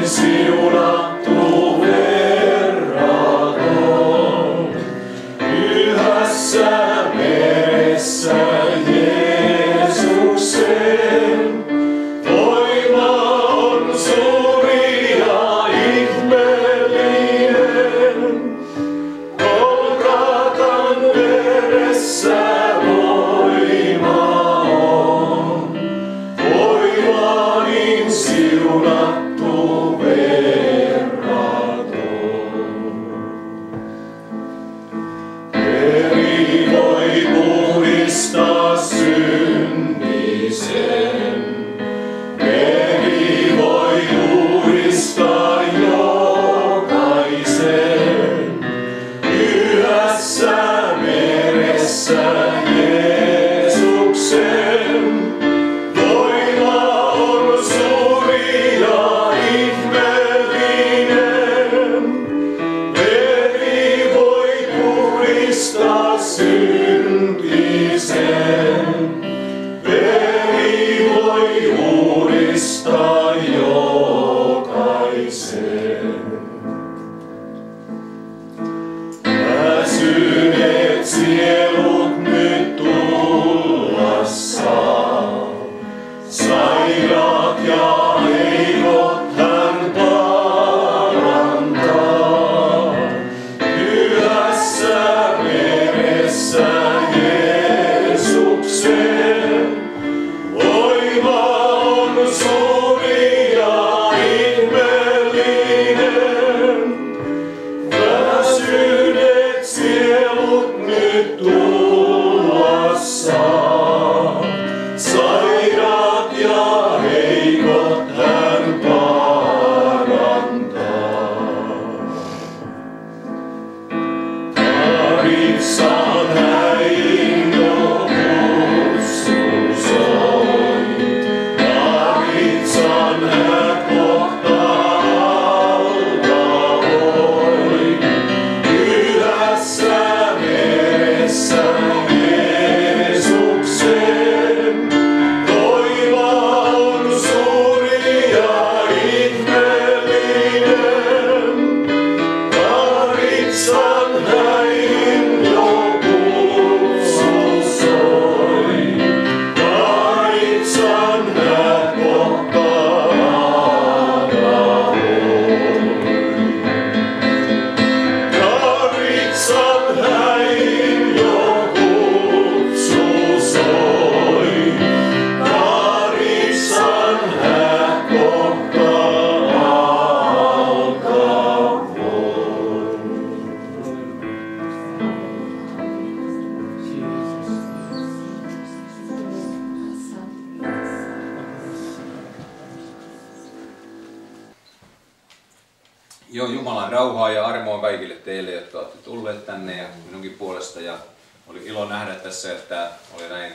Joo, Jumalan rauhaa ja armoa kaikille teille, jotka olette tulleet tänne ja minunkin puolesta. Ja oli ilo nähdä tässä, että oli näin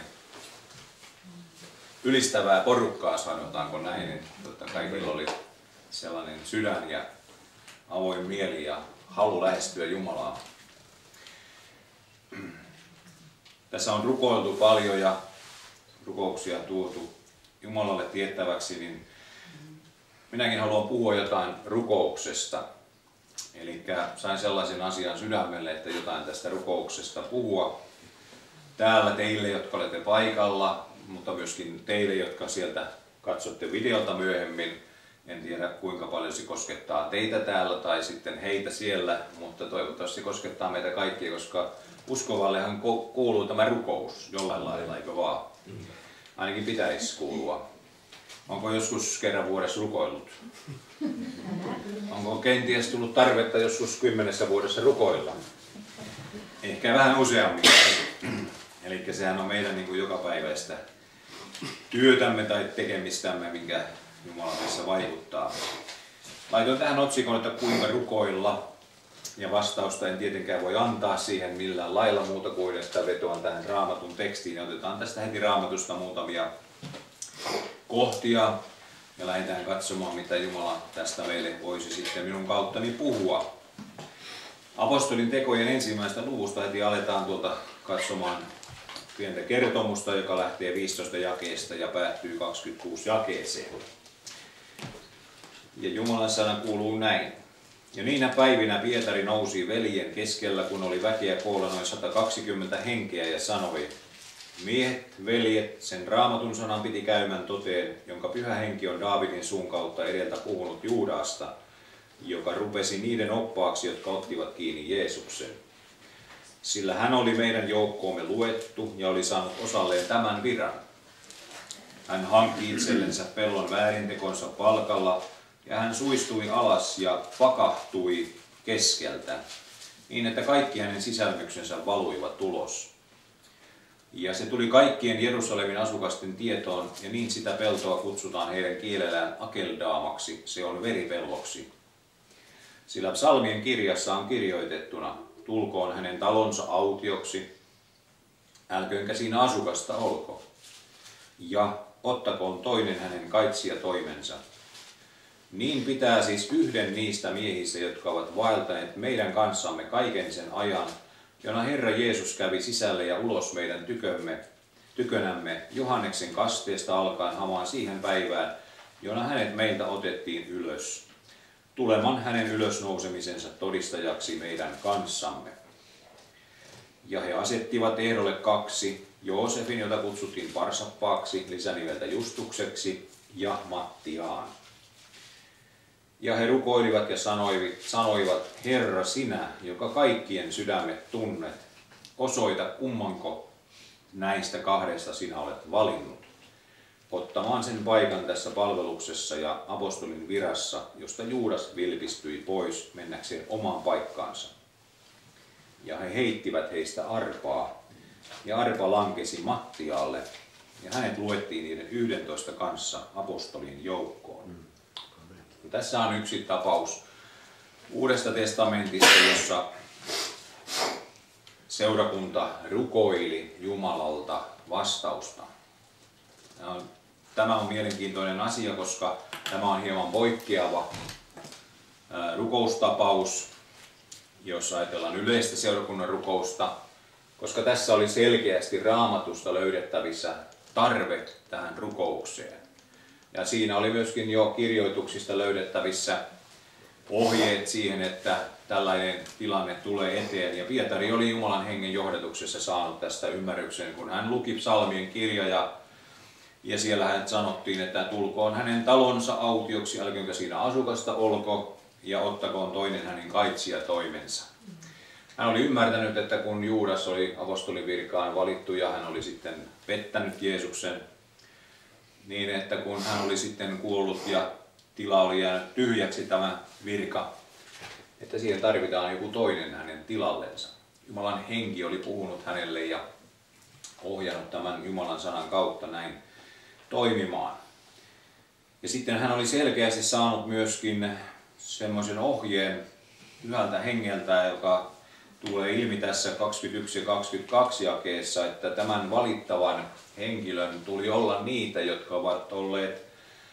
ylistävää porukkaa, sanotaanko näin. Että kaikilla oli sellainen sydän ja avoin mieli ja halu lähestyä Jumalaa. Tässä on rukoiltu paljon ja rukouksia tuotu Jumalalle tiettäväksi, niin minäkin haluan puhua jotain rukouksesta. Eli sain sellaisen asian sydämelle, että jotain tästä rukouksesta puhua täällä teille, jotka olette paikalla, mutta myöskin teille, jotka sieltä katsotte videolta myöhemmin. En tiedä, kuinka paljon se koskettaa teitä täällä tai sitten heitä siellä, mutta toivottavasti se koskettaa meitä kaikkia, koska uskovallehan kuuluu tämä rukous jollain lailla, eikö vaan? Ainakin pitäisi kuulua. Onko joskus kerran vuodessa rukoillut? Onko kenties tullut tarvetta joskus 10 vuodessa rukoilla? Ehkä vähän useammin. Eli sehän on meidän niin kuin jokapäiväistä työtämme tai tekemistämme, minkä Jumala meissä vaikuttaa. Laitoin tähän otsikon, että kuinka rukoilla. Ja vastausta en tietenkään voi antaa siihen millään lailla muuta kuin, että vetoan tähän Raamatun tekstiin. Ja otetaan tästä heti Raamatusta muutamia kohtia ja lähdetään katsomaan, mitä Jumala tästä meille voisi sitten minun kauttani puhua. Apostolin tekojen 1. luvusta heti aletaan katsomaan pientä kertomusta, joka lähtee 15 jakeesta ja päättyy 26 jakeeseen. Ja Jumalan sana kuuluu näin. Ja niinä päivinä Pietari nousi veljen keskellä, kun oli väkeä koolla noin 120 henkeä, ja sanoi: Miehet, veljet, sen Raamatun sanan piti käymän toteen, jonka Pyhä Henki on Daavidin suun kautta edeltä puhunut Juudasta, joka rupesi niiden oppaaksi, jotka ottivat kiinni Jeesuksen. Sillä hän oli meidän joukkoomme luettu ja oli saanut osalleen tämän viran. Hän hankki itsellensä pellon väärintekonsa palkalla, ja hän suistui alas ja pakahtui keskeltä, niin että kaikki hänen sisälmyksensä valuivat ulos. Ja se tuli kaikkien Jerusalemin asukasten tietoon, ja niin sitä peltoa kutsutaan heidän kielellään Akeldaamaksi, se on veripelloksi. Sillä psalmien kirjassa on kirjoitettuna: tulkoon hänen talonsa autioksi, älköönkä siinä asukasta olko, ja ottakoon toinen hänen kaitsijatoimensa. Niin pitää siis yhden niistä miehistä, jotka ovat vaeltaneet meidän kanssamme kaiken sen ajan, jona Herra Jeesus kävi sisälle ja ulos meidän tykönämme Johanneksen kasteesta alkaen hamaan siihen päivään, jona hänet meiltä otettiin ylös, tuleman hänen ylösnousemisensa todistajaksi meidän kanssamme. Ja he asettivat ehdolle 2, Joosefin, jota kutsuttiin Barsabbaaksi, lisänimeltä Justukseksi, ja Mattiaan. Ja he rukoilivat ja sanoivat: Herra, sinä, joka kaikkien sydämet tunnet, osoita, kummanko näistä 2 sinä olet valinnut ottamaan sen paikan tässä palveluksessa ja apostolin virassa, josta Juudas vilpistyi pois mennäkseen omaan paikkaansa. Ja he heittivät heistä arpaa, ja arpa lankesi Mattialle, ja hänet luettiin niiden 11 kanssa apostolin joukkoon. Tässä on yksi tapaus Uudesta testamentista, jossa seurakunta rukoili Jumalalta vastausta. Tämä on mielenkiintoinen asia, koska tämä on hieman poikkeava rukoustapaus, jos ajatellaan yleistä seurakunnan rukousta, koska tässä oli selkeästi Raamatusta löydettävissä tarve tähän rukoukseen. Ja siinä oli myöskin jo kirjoituksista löydettävissä ohjeet siihen, että tällainen tilanne tulee eteen. Ja Pietari oli Jumalan hengen johdatuksessa saanut tästä ymmärryksen, kun hän luki psalmien kirjoja. Ja siellä hän sanottiin, että tulkoon hänen talonsa autioksi, älköönkä siinä asukasta olko, ja ottakoon toinen hänen kaitsijatoimensa. Hän oli ymmärtänyt, että kun Juudas oli apostolin virkaan valittu ja hän oli sitten pettänyt Jeesuksen, niin että kun hän oli sitten kuollut ja tila oli jäänyt tyhjäksi tämä virka, että siihen tarvitaan joku toinen hänen tilallensa. Jumalan henki oli puhunut hänelle ja ohjannut tämän Jumalan sanan kautta näin toimimaan. Ja sitten hän oli selkeästi saanut myöskin semmoisen ohjeen Pyhältä hengeltä, joka tulee ilmi tässä 21 ja 22 jakeessa, että tämän valittavan henkilön tuli olla niitä, jotka ovat olleet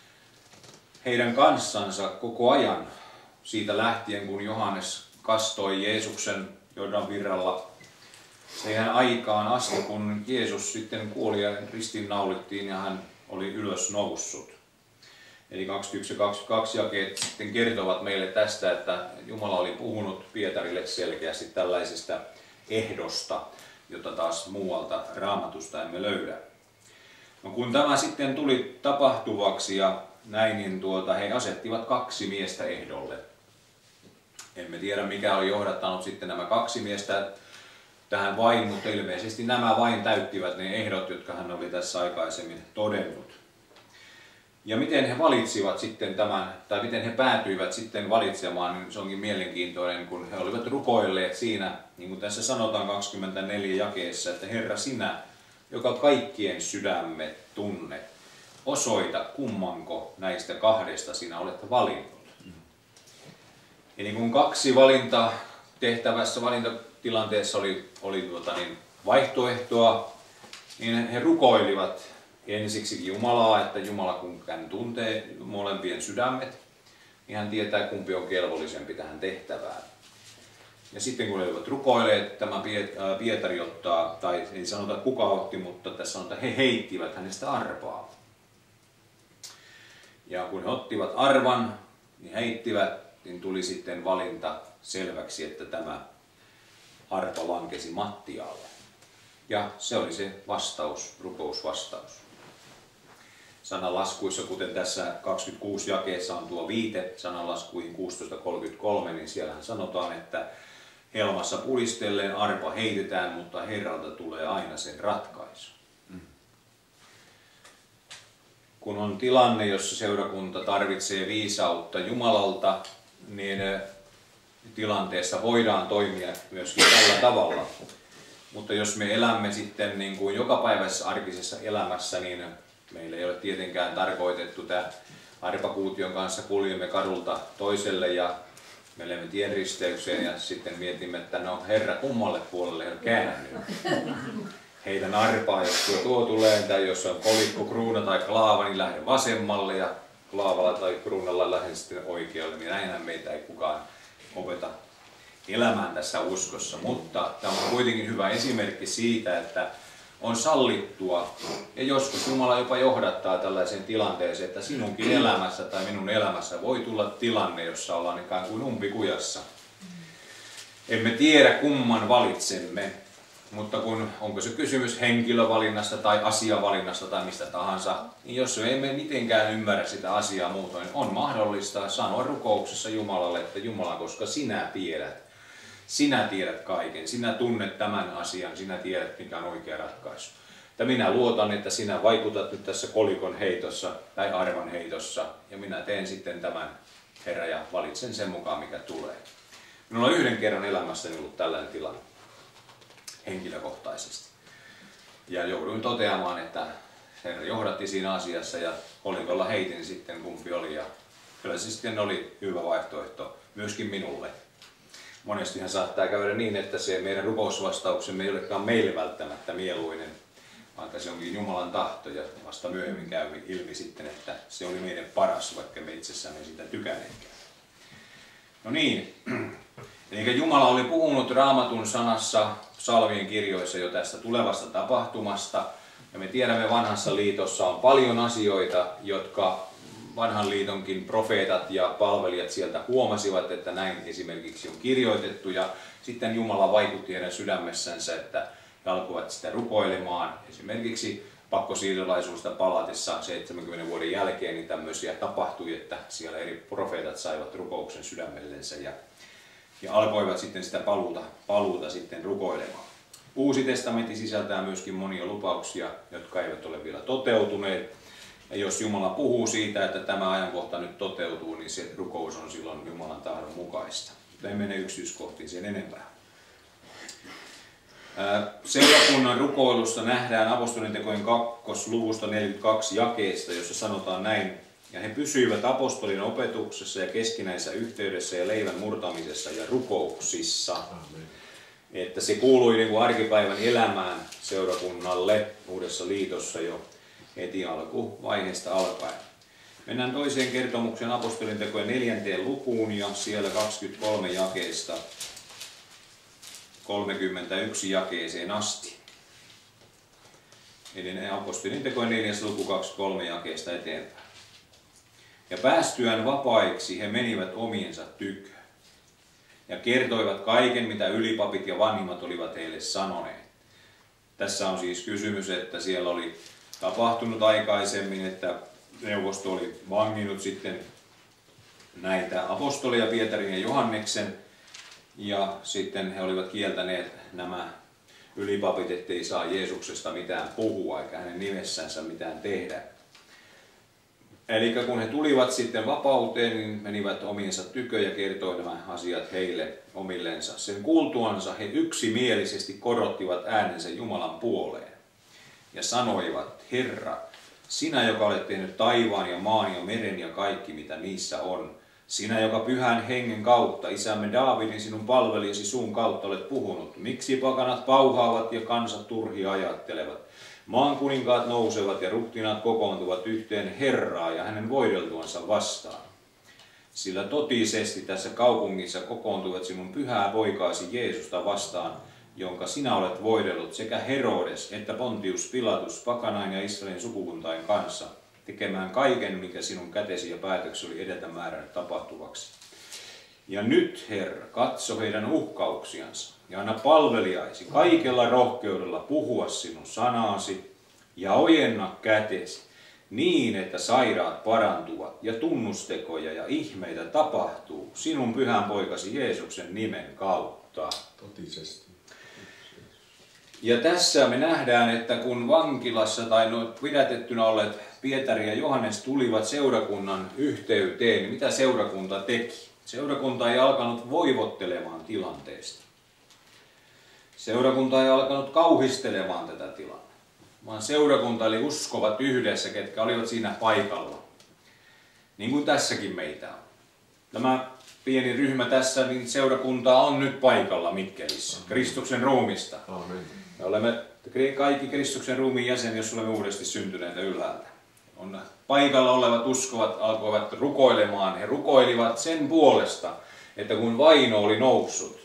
heidän kanssansa koko ajan siitä lähtien, kun Johannes kastoi Jeesuksen Jordan virralla siihen aikaan asti, kun Jeesus sitten kuoli ja ristiinnaulittiin ja hän oli ylös noussut. Eli 21 ja 22 jakeet sitten kertovat meille tästä, että Jumala oli puhunut Pietarille selkeästi tällaisesta ehdosta, jota taas muualta Raamatusta emme löydä. No, kun tämä sitten tuli tapahtuvaksi ja näin, niin he asettivat 2 miestä ehdolle. Emme tiedä, mikä oli johdattanut sitten nämä 2 miestä tähän vain, mutta ilmeisesti nämä vain täyttivät ne ehdot, jotka hän oli tässä aikaisemmin todennut. Ja miten he valitsivat sitten tämän, tai miten he päätyivät sitten valitsemaan, niin se onkin mielenkiintoinen, kun he olivat rukoilleet siinä, niin kuin tässä sanotaan 24 jakeessa, että Herra, sinä, joka kaikkien sydämet tunnet, osoita, kummanko näistä 2 sinä olet valinnut. Eli kun 2 valintatehtävässä, valintatilanteessa oli vaihtoehtoa, niin he rukoilivat ensiksi Jumalaa, että Jumala, kun hän tuntee molempien sydämet, niin hän tietää, kumpi on kelvollisempi tähän tehtävään. Ja sitten kun he olivat rukoilleet, tämä Pietari ottaa, tai ei sanota kuka otti, mutta tässä sanotaan, että he heittivät hänestä arpaa. Ja kun he ottivat arvan, niin heittivät, niin tuli sitten valinta selväksi, että tämä arpa lankesi Mattialle. Ja se oli se vastaus, rukousvastaus. Sananlaskuissa, kuten tässä 26 jakeessa on tuo viite sananlaskuihin 16.33, niin siellähän sanotaan, että helmassa pulistellen arpa heitetään, mutta Herralta tulee aina sen ratkaisu. Kun on tilanne, jossa seurakunta tarvitsee viisautta Jumalalta, niin tilanteessa voidaan toimia myöskin tällä tavalla. Mutta jos me elämme sitten niin kuin jokapäiväisessä arkisessa elämässä, niin meillä ei ole tietenkään tarkoitettu tämä arpakuution kanssa kuljemme kadulta toiselle ja menemme tienristeykseen ja sitten mietimme, että no Herra kummalle puolelle on käännyt. Heidän arpaa, jos tuo tulee, tai jos on kolikko, kruuna tai klaava, niin lähden vasemmalle ja klaavalla tai kruunalla lähden sitten oikealle, niin näinhän meitä ei kukaan opeta elämään tässä uskossa. Mutta tämä on kuitenkin hyvä esimerkki siitä, että on sallittua ja joskus Jumala jopa johdattaa tällaiseen tilanteeseen, että sinunkin elämässä tai minun elämässä voi tulla tilanne, jossa ollaan ikään kuin umpikujassa. Emme tiedä kumman valitsemme, mutta onko se kysymys henkilövalinnasta tai asiavalinnasta tai mistä tahansa, niin jos emme mitenkään ymmärrä sitä asiaa muutoin, on mahdollista sanoa rukouksessa Jumalalle, että Jumala, koska sinä tiedät kaiken, sinä tunnet tämän asian, sinä tiedät mikä on oikea ratkaisu. Että minä luotan, että sinä vaikutat nyt tässä kolikon heitossa tai arvan heitossa ja minä teen sitten tämän, Herra, ja valitsen sen mukaan mikä tulee. Minulla on yhden kerran elämässäni ollut tällainen tilanne henkilökohtaisesti. Ja jouduin toteamaan, että Herra johdatti siinä asiassa ja kolikolla heitin sitten kumpi oli ja kyllä se sitten oli hyvä vaihtoehto myöskin minulle. Monestihan saattaa käydä niin, että se meidän rukousvastauksemme ei olekaan meille välttämättä mieluinen, vaikka se onkin Jumalan tahto ja vasta myöhemmin käy ilmi sitten, että se oli meidän paras, vaikka me itsessämme sitä tykänneetkään. No niin, eli Jumala oli puhunut Raamatun sanassa psalmien kirjoissa jo tästä tulevasta tapahtumasta. Ja me tiedämme, vanhassa liitossa on paljon asioita, jotka vanhan liitonkin profeetat ja palvelijat sieltä huomasivat, että näin esimerkiksi on kirjoitettu. Ja sitten Jumala vaikutti heidän sydämessänsä, että he alkoivat sitä rukoilemaan. Esimerkiksi pakkosiirtolaisuudesta palatessa 70 vuoden jälkeen niin tämmöisiä tapahtui, että siellä eri profeetat saivat rukouksen sydämellensä ja alkoivat sitten sitä paluuta sitten rukoilemaan. Uusi testamentti sisältää myöskin monia lupauksia, jotka eivät ole vielä toteutuneet. Ja jos Jumala puhuu siitä, että tämä ajankohta nyt toteutuu, niin se rukous on silloin Jumalan tahdon mukaista. Ei mene yksityiskohtiin sen enempää. Seurakunnan rukoilusta nähdään Apostolintekojen 2. luvusta 42 jakeesta, jossa sanotaan näin. Ja he pysyivät apostolin opetuksessa ja keskinäisessä yhteydessä ja leivän murtamisessa ja rukouksissa. Amen. Että se kuului niin kuin arkipäivän elämään seurakunnalle Uudessa liitossa jo heti alkuvaiheesta alkaen. Mennään toiseen kertomukseen Apostolintekojen 4. lukuun ja siellä 23 jakeesta 31 jakeeseen asti. Eli Apostolintekojen 4. luku 23 jakeesta eteenpäin. Ja päästyään vapaiksi he menivät omiensa tykö ja kertoivat kaiken, mitä ylipapit ja vanhimmat olivat heille sanoneet. Tässä on siis kysymys, että siellä oli tapahtunut aikaisemmin, että neuvosto oli vanginnut sitten näitä apostoleja, Pietarin ja Johanneksen, ja sitten he olivat kieltäneet nämä ylipapit, ettei saa Jeesuksesta mitään puhua eikä hänen nimessänsä mitään tehdä. Eli kun he tulivat sitten vapauteen, niin menivät omiensa tykö ja kertoi nämä asiat heille omillensa. Sen kuultuansa he yksimielisesti korottivat äänensä Jumalan puoleen ja sanoivat, Herra, sinä, joka olet tehnyt taivaan ja maan ja meren ja kaikki, mitä niissä on, sinä, joka pyhän hengen kautta, isämme Daavidin sinun palvelijasi suun kautta olet puhunut, miksi pakanat pauhaavat ja kansat turhia ajattelevat? Maan kuninkaat nousevat ja ruhtinaat kokoontuvat yhteen Herraa ja hänen voideltuansa vastaan. Sillä totisesti tässä kaupungissa kokoontuvat sinun pyhää poikaasi Jeesusta vastaan, jonka sinä olet voidellut sekä Herodes että Pontius Pilatus pakanain ja Israelin sukukuntain kanssa, tekemään kaiken, mikä sinun kätesi ja päätöksi oli edeltä määrännyt tapahtuvaksi. Ja nyt, Herra, katso heidän uhkauksiansa ja anna palvelijaisi kaikella rohkeudella puhua sinun sanaasi ja ojenna kätesi niin, että sairaat parantuvat ja tunnustekoja ja ihmeitä tapahtuu sinun pyhän poikasi Jeesuksen nimen kautta. Totisesti. Ja tässä me nähdään, että kun vankilassa tai pidätettynä olleet Pietari ja Johannes tulivat seurakunnan yhteyteen, niin mitä seurakunta teki? Seurakunta ei alkanut voivottelemaan tilanteesta. Seurakunta ei alkanut kauhistelemaan tätä tilannetta, vaan seurakunta eli uskovat yhdessä, ketkä olivat siinä paikalla. Niin kuin tässäkin meitä on. Tämä pieni ryhmä tässä, niin seurakunta on nyt paikalla Mikkelissä, Kristuksen ruumista. Amen. Me olemme kaikki Kristuksen ruumiin jäsen, jos olemme uudesti syntyneitä ylhäältä. On paikalla olevat uskovat alkoivat rukoilemaan. He rukoilivat sen puolesta, että kun vaino oli noussut,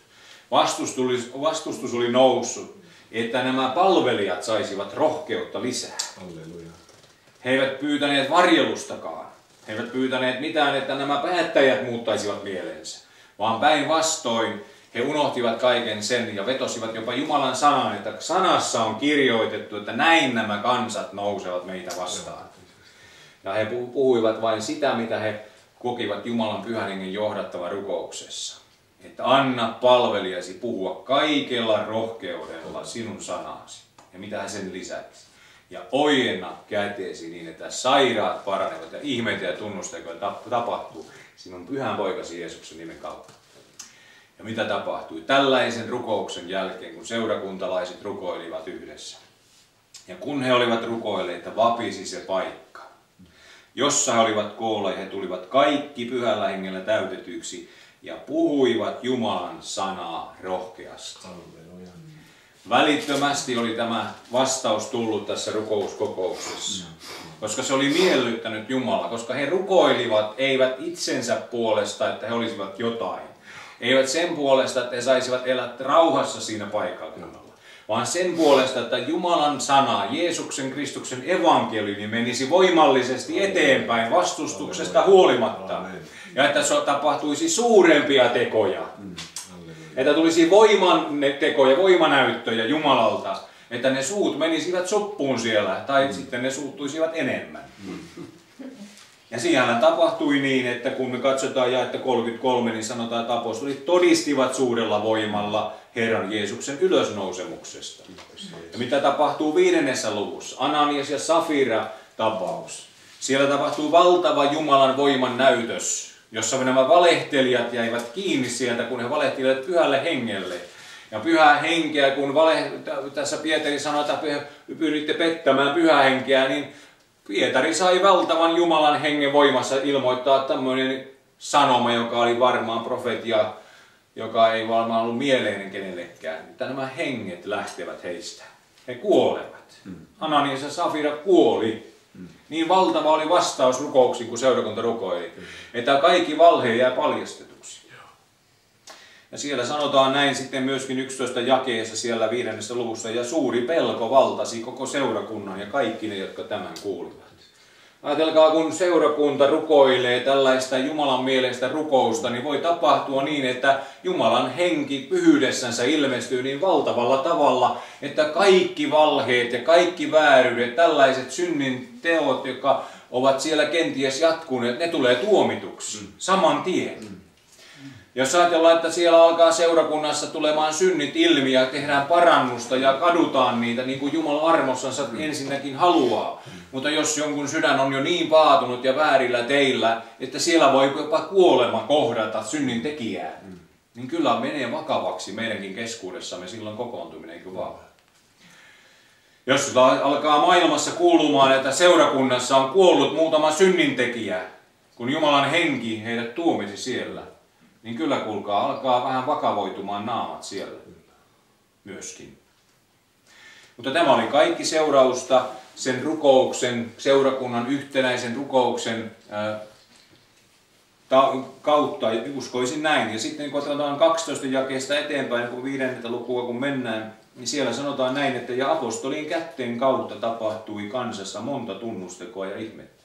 vastustus oli noussut, että nämä palvelijat saisivat rohkeutta lisää. Halleluja. He eivät pyytäneet varjelustakaan. He eivät pyytäneet mitään, että nämä päättäjät muuttaisivat mielensä, vaan päinvastoin he unohtivat kaiken sen ja vetosivat jopa Jumalan sanaan, että sanassa on kirjoitettu, että näin nämä kansat nousevat meitä vastaan. Ja he puhuivat vain sitä, mitä he kokivat Jumalan pyhän hengen johdattava rukouksessa. Että anna palvelijasi puhua kaikella rohkeudella sinun sanasi. Ja mitä sen lisäksi. Ja ojenna käteesi niin, että sairaat paranevat ja ihmeitä ja tunnustekoja tapahtuu sinun pyhän poikasi Jeesuksen nimen kautta. Ja mitä tapahtui? Tällaisen rukouksen jälkeen, kun seurakuntalaiset rukoilivat yhdessä. Ja kun he olivat rukoilleet, vapisi se paikka, jossa he olivat koolla, he tulivat kaikki pyhällä hengellä täytetyksi ja puhuivat Jumalan sanaa rohkeasti. Halleluja. Välittömästi oli tämä vastaus tullut tässä rukouskokouksessa, koska se oli miellyttänyt Jumalaa, koska he rukoilivat eivät itsensä puolesta, että he olisivat jotain. Eivät sen puolesta, että he saisivat elää rauhassa siinä paikalla, vaan sen puolesta, että Jumalan sana, Jeesuksen Kristuksen evankeliumi menisi voimallisesti eteenpäin vastustuksesta huolimatta. Ja että tapahtuisi suurempia tekoja. Että tulisi tekoja, voimanäyttöjä Jumalalta. Että ne suut menisivät soppuun siellä, tai sitten ne suuttuisivat enemmän. Ja siellä tapahtui niin, että kun me katsotaan jaetta 33, niin sanotaan, että apostolit todistivat suurella voimalla Herran Jeesuksen ylösnousemuksesta. Ja mitä tapahtuu 5. luvussa? Ananias ja Safira tapaus. Siellä tapahtuu valtava Jumalan voiman näytös, jossa nämä valehtelijat jäivät kiinni sieltä, kun he valehtelivat pyhälle hengelle. Ja pyhää henkeä, kun tässä Pietari sanoi, että pyritte pettämään pyhää henkeä, niin Pietari sai valtavan Jumalan hengen voimassa ilmoittaa tämmöinen sanoma, joka oli varmaan profetia, joka ei varmaan ollut mieleinen kenellekään. Että nämä henget lähtevät heistä. He kuolevat. Ananias ja Safira kuoli. Niin valtava oli vastaus rukouksiin, kun seurakunta rukoili. Että kaikki valhe jää paljastetuksi. Ja siellä sanotaan näin sitten myöskin 11 jakeessa siellä 5. luvussa. Ja suuri pelko valtasi koko seurakunnan ja kaikki ne, jotka tämän kuulivat. Ajatelkaa, kun seurakunta rukoilee tällaista Jumalan mielestä rukousta, niin voi tapahtua niin, että Jumalan henki pyhyydessänsä ilmestyy niin valtavalla tavalla, että kaikki valheet ja kaikki vääryydet, tällaiset synnin teot, jotka ovat siellä kenties jatkuneet, ne tulee tuomituksi saman tien. Jos ajatellaan, että siellä alkaa seurakunnassa tulemaan synnit ilmi ja tehdään parannusta ja kadutaan niitä niin kuin Jumala armossansa ensinnäkin haluaa. Mutta jos jonkun sydän on jo niin paatunut ja väärillä teillä, että siellä voi jopa kuolema kohdata synnin tekijää, niin kyllä menee vakavaksi meidänkin keskuudessamme silloin kokoontuminen, eikö vaan? Jos alkaa maailmassa kuulumaan, että seurakunnassa on kuollut muutama synnintekijä, kun Jumalan henki heidät tuomisi siellä, niin kyllä kuulkaa, alkaa vähän vakavoitumaan naamat siellä myöskin. Mutta tämä oli kaikki seurausta sen rukouksen, seurakunnan yhtenäisen rukouksen kautta, uskoisin näin. Ja sitten kun otetaan 12 jakeesta eteenpäin, kun 5. lukua kun mennään, niin siellä sanotaan näin, että ja apostolien kätteen kautta tapahtui kansassa monta tunnustekoa ja ihmettä.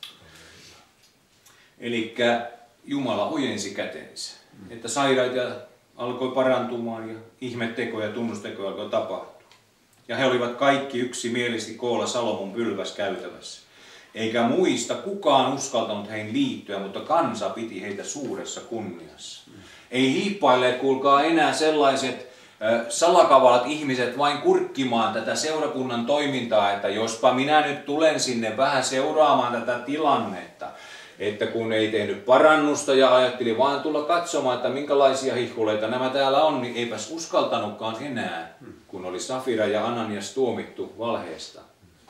Eli Jumala ojensi kätensä, että sairaita alkoi parantumaan ja ihmettekoja ja tunnustekoja alkoi tapahtua. Ja he olivat kaikki yksimielisesti koolla Salomon pylväskäytävässä. Eikä muista kukaan uskaltanut heihin liittyä, mutta kansa piti heitä suuressa kunniassa. Ei hiippailleet, kuulkaa, enää sellaiset salakavalat ihmiset vain kurkkimaan tätä seurakunnan toimintaa, että jospa minä nyt tulen sinne vähän seuraamaan tätä tilannetta. Että kun ei tehnyt parannusta ja ajatteli vaan tulla katsomaan, että minkälaisia hihkuleita nämä täällä on, niin eipäs uskaltanutkaan enää, kun oli Safira ja Ananias tuomittu valheesta.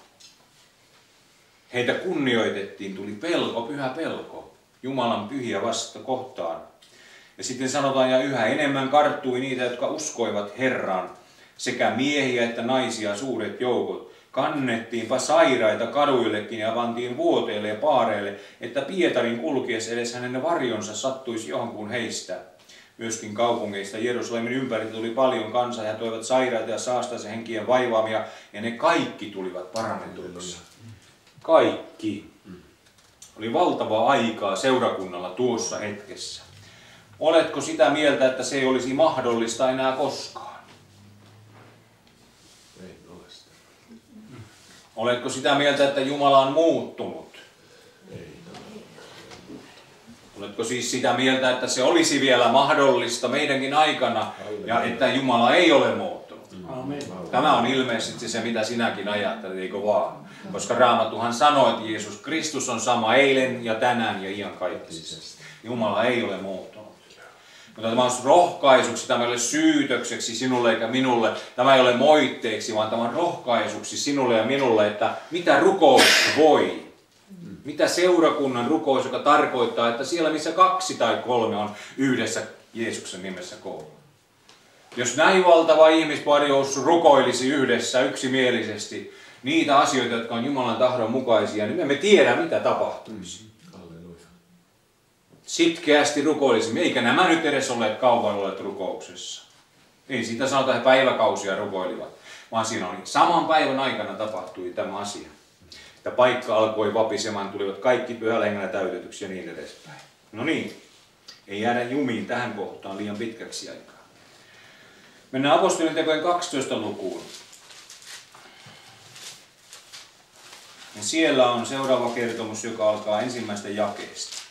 Heitä kunnioitettiin, tuli pelko, pyhä pelko, Jumalan pyhiä vasta kohtaan. Ja sitten sanotaan, ja yhä enemmän karttui niitä, jotka uskoivat Herraan, sekä miehiä että naisia suuret joukot. Kannettiinpa sairaita kaduillekin ja pantiin vuoteille ja paareille, että Pietarin kulkiessa edes hänen varjonsa sattuisi johonkuun heistä. Myöskin kaupungeista Jerusalemin ympäriltä tuli paljon kansaa ja toivat sairaita ja saastaisen henkien vaivaamia, ja ne kaikki tulivat parannetuiksi. Kaikki. Oli valtavaa aikaa seurakunnalla tuossa hetkessä. Oletko sitä mieltä, että se ei olisi mahdollista enää koskaan? Oletko sitä mieltä, että Jumala on muuttunut? Ei. Oletko siis sitä mieltä, että se olisi vielä mahdollista meidänkin aikana ja että Jumala ei ole muuttunut? Amen. Tämä on ilmeisesti se, mitä sinäkin ajattelet, eikö vaan? Koska Raamattuhan sanoo, että Jeesus Kristus on sama eilen ja tänään ja iankaikkisesti. Jumala ei ole muuttunut. Mutta tämä on rohkaisuksi, tämä ei ole syytökseksi sinulle eikä minulle, tämä ei ole moitteeksi, vaan tämä on rohkaisuksi sinulle ja minulle, että mitä rukous voi. Mitä seurakunnan rukous, joka tarkoittaa, että siellä missä 2 tai 3 on yhdessä Jeesuksen nimessä koolla. Jos näin valtava ihmisparjous rukoilisi yhdessä yksimielisesti niitä asioita, jotka on Jumalan tahdon mukaisia, niin me emme tiedä, mitä tapahtuisi. Sitkeästi rukoilisimme, eikä nämä nyt edes olleet kauan olleet rukouksessa. Ei siitä sanota, että päiväkausia rukoilivat, vaan siinä oli saman päivän aikana tapahtui tämä asia. Että paikka alkoi vapisemaan, tulivat kaikki pyhällä hengellä täytetyksi ja niin edespäin. No niin, ei jäädä jumiin tähän kohtaan liian pitkäksi aikaa. Mennään Apostolien-tekojen 12 lukuun. Ja siellä on seuraava kertomus, joka alkaa ensimmäistä jakeesta.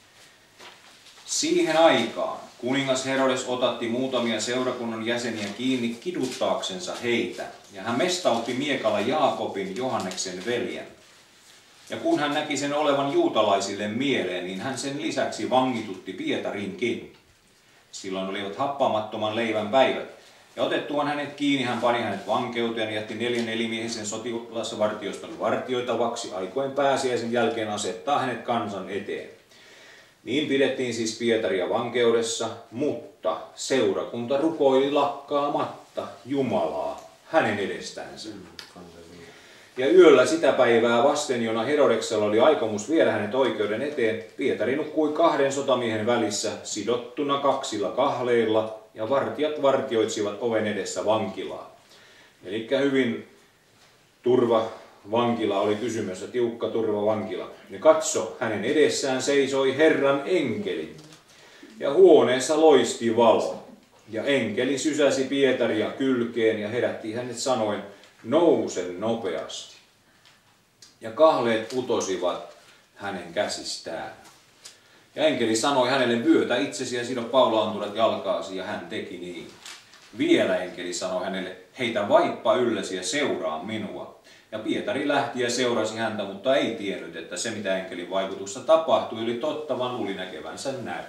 Siihen aikaan kuningas Herodes otatti muutamia seurakunnan jäseniä kiinni kiduttaaksensa heitä, ja hän mestautti miekalla Jaakobin, Johanneksen veljen. Ja kun hän näki sen olevan juutalaisille mieleen, niin hän sen lisäksi vangitutti Pietarinkin. Silloin olivat happaamattoman leivän päivät, ja otettuaan hänet kiinni, hän pani hänet vankeuteen ja jätti 4 nelimiehisen sotilasvartioston vartioitavaksi, aikoen pääsiäisen jälkeen asettaa hänet kansan eteen. Niin pidettiin siis Pietaria vankeudessa, mutta seurakunta rukoili lakkaamatta Jumalaa hänen edestänsä. Ja yöllä sitä päivää vasten, jona Herodeksella oli aikomus viedä hänet oikeuden eteen, Pietari nukkui 2 sotamiehen välissä sidottuna 2 kahleilla, ja vartijat vartioitsivat oven edessä vankilaa. Eli hyvin vankila oli kysymys, tiukka turvavankila. Ja katso, hänen edessään seisoi Herran enkeli. Ja huoneessa loisti valo. Ja enkeli sysäsi Pietaria kylkeen ja herätti hänet sanoen, nouse nopeasti. Ja kahleet putosivat hänen käsistään. Ja enkeli sanoi hänelle, vyötä itsesi ja sido paulaanturat jalkaasi, ja hän teki niin. Vielä enkeli sanoi hänelle, heitä vaippa yllesi ja seuraa minua. Ja Pietari lähti ja seurasi häntä, mutta ei tiennyt, että se mitä enkelin vaikutusta tapahtui oli totta, vaan luuli näkevänsä närä.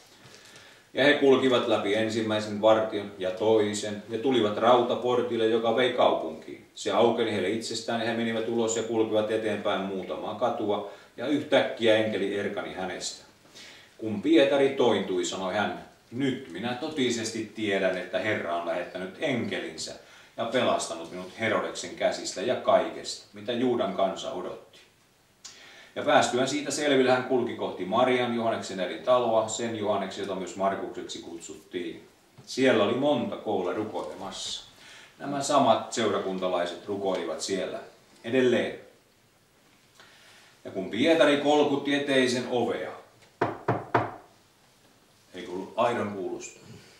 Ja he kulkivat läpi ensimmäisen vartion ja toisen ja tulivat rautaportille, joka vei kaupunkiin. Se aukeni heille itsestään ja he menivät ulos ja kulkivat eteenpäin muutamaa katua ja yhtäkkiä enkeli erkani hänestä. Kun Pietari tointui, sanoi hän, nyt minä totisesti tiedän, että Herra on lähettänyt enkelinsä ja pelastanut minut Herodeksen käsistä ja kaikesta, mitä Juudan kansa odotti. Ja päästyään siitä selville hän kulki kohti Marian, Johanneksen eri taloa, sen Johanneksen, jota myös Markukseksi kutsuttiin. Siellä oli monta koolla rukoilemassa. nämä samat seurakuntalaiset rukoilivat siellä edelleen. Ja kun Pietari kolkutti eteisen ovea, ei kuulu aidon kuulusta,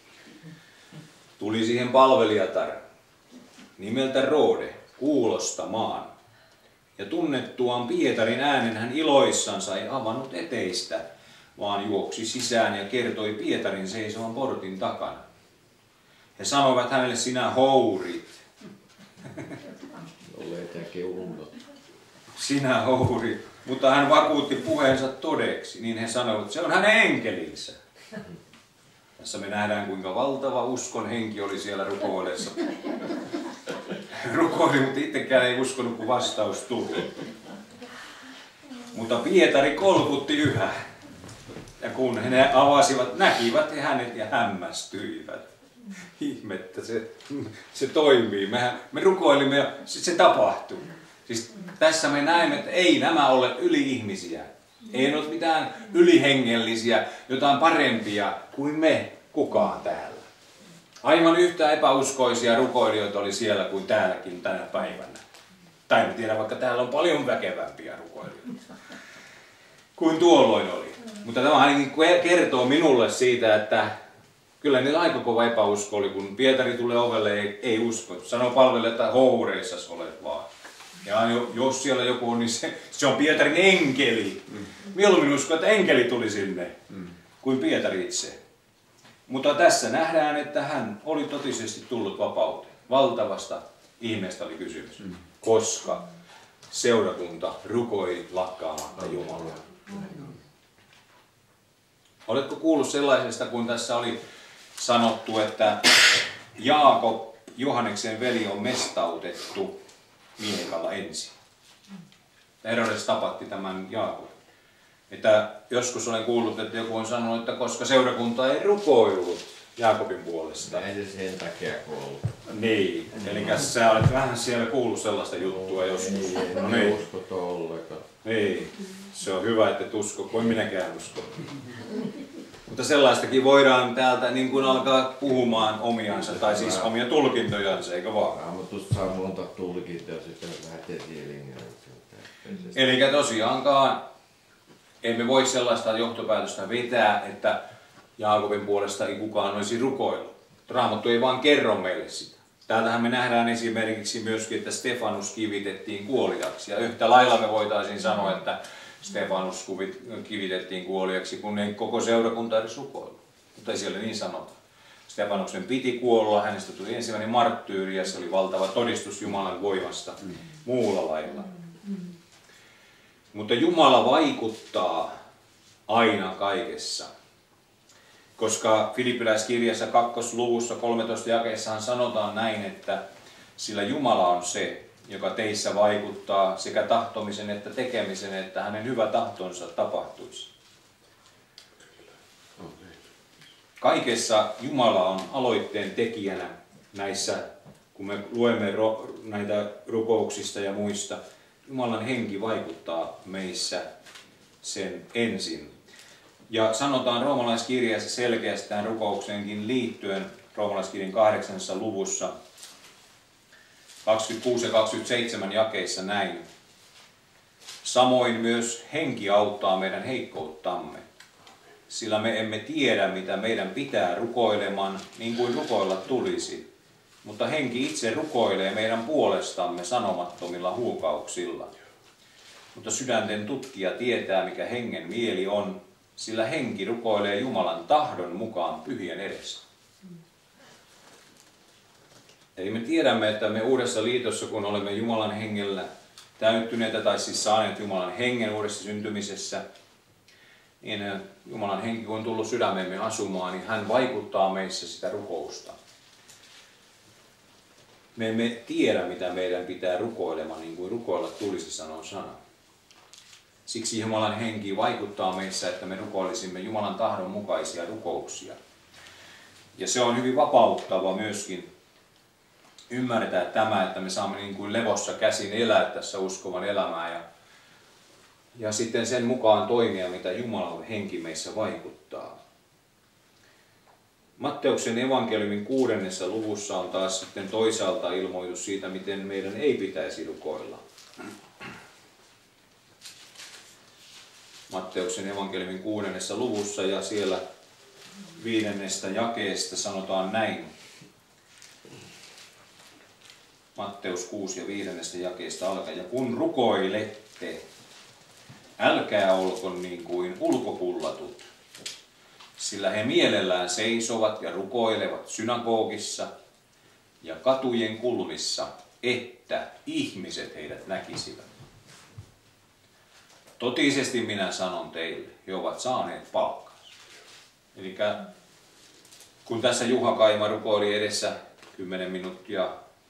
tuli siihen palvelijatar nimeltä Rode kuulostamaan. Ja tunnettuaan Pietarin äänen hän iloissansa ei avannut eteistä, vaan juoksi sisään ja kertoi Pietarin seisovan portin takana. He sanoivat hänelle, sinä hourit. Sinä hourit. Mutta hän vakuutti puheensa todeksi, niin he sanoivat, että se on hänen enkelinsä. Tässä me nähdään, kuinka valtava uskon henki oli siellä rukoilessa. Rukoili, mutta itsekään ei uskonut, kun vastaus tuli. Mutta Pietari kolkutti yhä. Ja kun he avasivat, näkivät he hänet ja hämmästyivät. Ihmettä, se toimii. Me rukoilimme ja se tapahtui. Siis tässä me näemme, että ei nämä ole yli-ihmisiä. Ei ole mitään ylihengellisiä, jotain parempia kuin me kukaan täällä. Aivan yhtä epäuskoisia rukoilijoita oli siellä kuin täälläkin tänä päivänä. Tai en tiedä, vaikka täällä on paljon väkevämpiä rukoilijoita kuin tuolloin oli. Mutta tämä ainakin kertoo minulle siitä, että kyllä niillä aika kova epäusko oli, kun Pietari tulee ovelle, ei usko. Sanoo palvelijalle, että houreissas olet vaan. Ja jos siellä joku on, niin se on Pietarin enkeli. Mieluummin usko, että enkeli tuli sinne, kuin Pietari itse. Mutta tässä nähdään, että hän oli totisesti tullut vapauteen. Valtavasta ihmeestä oli kysymys, koska seurakunta rukoi lakkaamatta Jumalaa. Oletko kuullut sellaisesta, kun tässä oli sanottu, että Jaakob, Johanneksen veli, on mestautettu miehekalla ensin. Herodes tapatti tämän Jaakobin. Että joskus olen kuullut, että joku on sanonut, että koska seurakunta ei rukoillut Jaakobin puolesta. Ei se sen takia kuollut. Niin, eli sä olet vähän siellä kuullut sellaista juttua joskus. Ei usko ollenkaan. Niin, se on hyvä, että et usko, kuin minäkään usko. Mutta sellaistakin voidaan täältä niin kuin alkaa puhumaan omiansa, tai siis omia tulkintojansa, eikö vaan? Raamatusta saa monta tulkintoja, sitten lähtee siihen. Eli tosiaankaan emme voi sellaista johtopäätöstä vetää, että Jaakobin puolesta ei kukaan olisi rukoillut. Raamattu ei vaan kerro meille sitä. Täältähän me nähdään esimerkiksi myöskin, että Stefanus kivitettiin kuoliaksi. Ja yhtä lailla me voitaisiin sanoa, että Stefanus kivitettiin kuoliaksi, kun ei koko seurakunta edes rukoillut. Mutta ei siellä niin sanota. Stefanuksen piti kuolla, hänestä tuli ensimmäinen marttyyri ja se oli valtava todistus Jumalan voimasta muulla lailla. Mutta Jumala vaikuttaa aina kaikessa. Koska Filippiläiskirjassa 2. luvussa 13 jakeessahan sanotaan näin, että sillä Jumala on se, joka teissä vaikuttaa sekä tahtomisen että tekemisen, että hänen hyvä tahtonsa tapahtuisi. Kaikessa Jumala on aloitteen tekijänä näissä, kun me luemme näitä rukouksista ja muista. Jumalan henki vaikuttaa meissä sen ensin. Ja sanotaan roomalaiskirjassa selkeästi tähän rukoukseenkin liittyen, roomalaiskirjan 8. luvussa, 26 ja 27 jakeissa näin. Samoin myös henki auttaa meidän heikkouttamme, sillä me emme tiedä, mitä meidän pitää rukoileman, niin kuin rukoilla tulisi. Mutta henki itse rukoilee meidän puolestamme sanomattomilla huukauksilla. Mutta sydänten tutkija tietää, mikä hengen mieli on, sillä henki rukoilee Jumalan tahdon mukaan pyhien edessä. Eli me tiedämme, että me Uudessa liitossa, kun olemme Jumalan hengellä täyttyneitä, tai siis saaneet Jumalan hengen uudessa syntymisessä, niin Jumalan henki, kun on tullut sydämemme asumaan, niin hän vaikuttaa meissä sitä rukousta. Me emme tiedä, mitä meidän pitää rukoilemaan, niin kuin rukoilla tulisi, sanoo sana. Siksi Jumalan henki vaikuttaa meissä, että me rukoilisimme Jumalan tahdon mukaisia rukouksia. Ja se on hyvin vapauttava myöskin ymmärtää tämä, että me saamme niin kuin levossa käsin elää tässä uskovan elämää ja sitten sen mukaan toimia, mitä Jumalan henki meissä vaikuttaa. Matteuksen evankeliumin 6. luvussa on taas sitten toisaalta ilmoitus siitä, miten meidän ei pitäisi rukoilla. Matteuksen evankeliumin 6. luvussa ja siellä 5. jakeesta sanotaan näin. Matteus 6 ja 5. jakeesta alkaen. Ja kun rukoilette, älkää olko niin kuin ulkokullatut, sillä he mielellään seisovat ja rukoilevat synagogissa ja katujen kulmissa, että ihmiset heidät näkisivät. Totisesti minä sanon teille, he ovat saaneet palkkansa. Eli kun tässä Juha Kaima rukoili edessä 10 minuuttia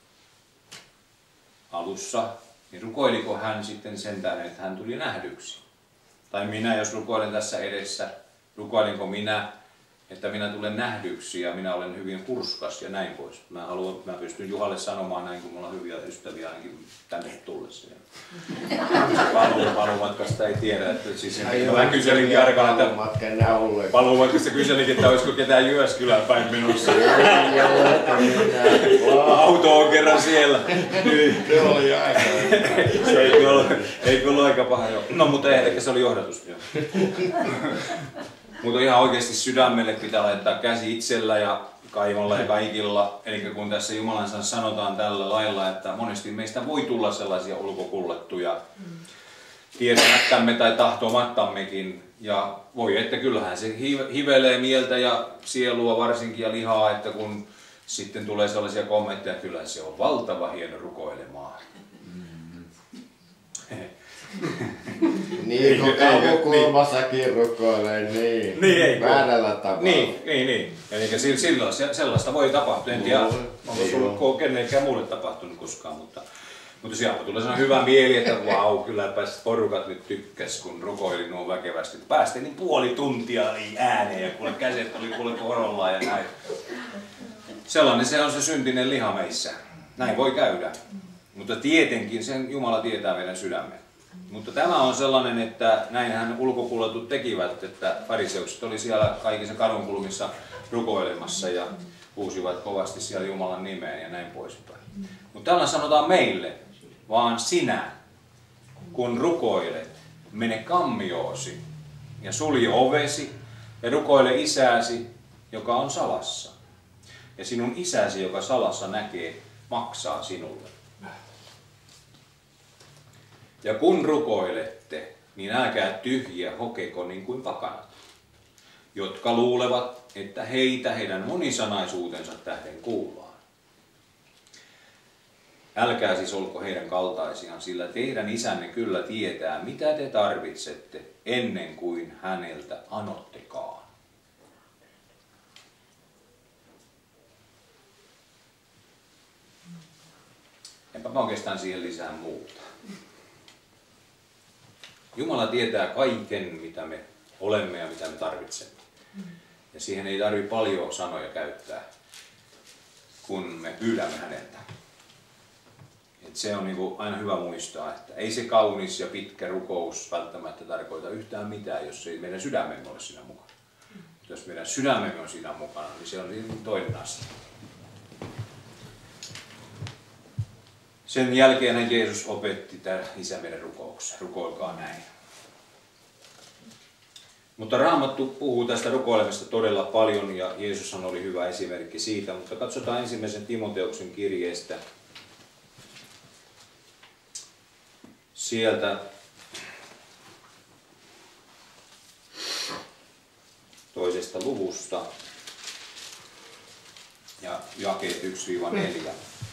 alussa, niin rukoiliko hän sitten sen tähden, että hän tuli nähdyksi? Tai minä, jos rukoilen tässä edessä, rukoilinko minä, että minä tulen nähdyksi ja minä olen hyvin hurskas ja näin pois. Mä pystyn Juhalle sanomaan näin, kun mulla on hyviä ystäviä ainakin tänne tullessa. Paluumatkasta ei tiedä, että siis mä kyselinkin Arkaan, että paluumatkasta kyselinkin, että olisiko ketään Jyväskylään päin menossa. Auto on kerran siellä. Se oli aika. Ei ollut aika paha jo. No mutta ehkä se oli johdatus. Mutta ihan oikeasti sydämelle pitää laittaa käsi itsellä ja Kaimolla ja kaikilla. Eli kun tässä Jumalan sanassa sanotaan tällä lailla, että monesti meistä voi tulla sellaisia ulkokullettuja tietämättämme tai tahtomattammekin. Ja voi, että kyllähän se hivelee mieltä ja sielua varsinkin ja lihaa, että kun sitten tulee sellaisia kommentteja, että kyllä se on valtava hieno rukoilemaan. Niin, kun kavukulmassakin rukoilee, niin väärällä tavalla. Niin. Eli sellaista voi tapahtua. En tiedä, onko kenenkään muulle tapahtunut koskaan, mutta siellä tulee sellainen hyvä mieli, että vau, kylläpä porukat nyt tykkäs, kun rukoili nuo väkevästi. Päästiin niin puoli tuntia niin ääneen ja kuule käset oli korolla ja näin. Sellainen se on se syntinen liha meissä. Näin voi käydä. Mutta tietenkin sen Jumala tietää meidän sydämen. Mutta tämä on sellainen, että näinhän ulkokullatut tekivät, että fariseukset oli siellä kaikissa kadunkulmissa rukoilemassa ja huusivat kovasti siellä Jumalan nimeen ja näin poispäin. Mutta tällä sanotaan meille, vaan sinä, kun rukoilet, mene kammioosi ja sulje ovesi ja rukoile isääsi, joka on salassa. Ja sinun isäsi, joka salassa näkee, maksaa sinulle. Ja kun rukoilette, niin älkää tyhjiä hokeko niin kuin pakanat, jotka luulevat, että heitä heidän monisanaisuutensa tähden kuullaan. Älkää siis olko heidän kaltaisiaan, sillä teidän isänne kyllä tietää, mitä te tarvitsette, ennen kuin häneltä anottekaan. Enpä mä oikeastaan siihen lisää muuta. Jumala tietää kaiken, mitä me olemme ja mitä me tarvitsemme. Ja siihen ei tarvitse paljon sanoja käyttää, kun me pyydämme häneltä. Et se on niinku aina hyvä muistaa, että ei se kaunis ja pitkä rukous välttämättä tarkoita yhtään mitään, jos ei meidän sydämemme ole siinä mukana. Jos meidän sydämemme on siinä mukana, niin se on toinen asia. Sen jälkeen Jeesus opetti tämän Isä meidän rukouksen. Rukoilkaa näin. Mutta Raamattu puhuu tästä rukoilemista todella paljon ja Jeesushan oli hyvä esimerkki siitä. Mutta katsotaan ensimmäisen Timoteuksen kirjeestä. Sieltä toisesta luvusta ja jakeet 1-4.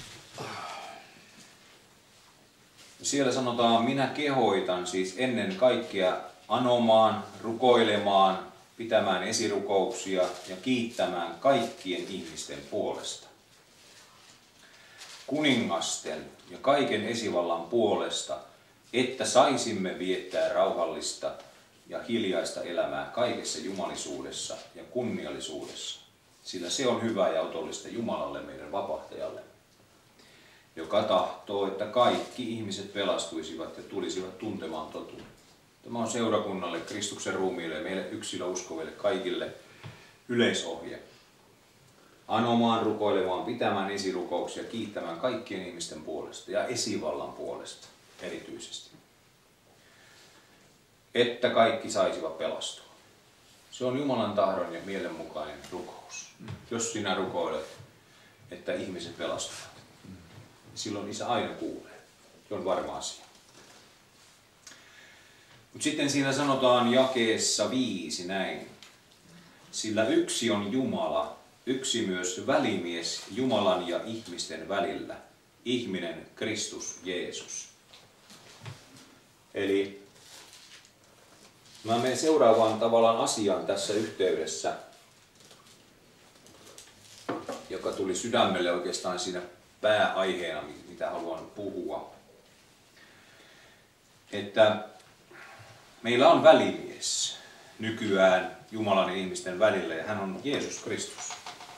Siellä sanotaan, minä kehoitan siis ennen kaikkea anomaan, rukoilemaan, pitämään esirukouksia ja kiittämään kaikkien ihmisten puolesta. Kuningasten ja kaiken esivallan puolesta, että saisimme viettää rauhallista ja hiljaista elämää kaikessa jumalisuudessa ja kunniallisuudessa, sillä se on hyvä ja otollista Jumalalle meidän vapahtajalle, joka tahtoo, että kaikki ihmiset pelastuisivat ja tulisivat tuntemaan totuuden. Tämä on seurakunnalle, Kristuksen ruumiille ja meille yksilöuskoville kaikille yleisohje. anomaan, rukoilemaan, pitämään esirukouksia, kiittämään kaikkien ihmisten puolesta ja esivallan puolesta erityisesti. Että kaikki saisivat pelastua. Se on Jumalan tahdon ja mielenmukainen rukous. Jos sinä rukoilet, että ihmiset pelastuvat, silloin Isä aina kuulee. Se on varma asia. Mutta sitten siinä sanotaan jakeessa 5 näin. Sillä yksi on Jumala, yksi myös välimies Jumalan ja ihmisten välillä, ihminen Kristus Jeesus. Eli mä menen seuraavaan tavallaan asiaan tässä yhteydessä, joka tuli sydämelle oikeastaan siinä pääaiheena, mitä haluan puhua. Että meillä on välimies nykyään Jumalan ja ihmisten välillä ja hän on Jeesus Kristus.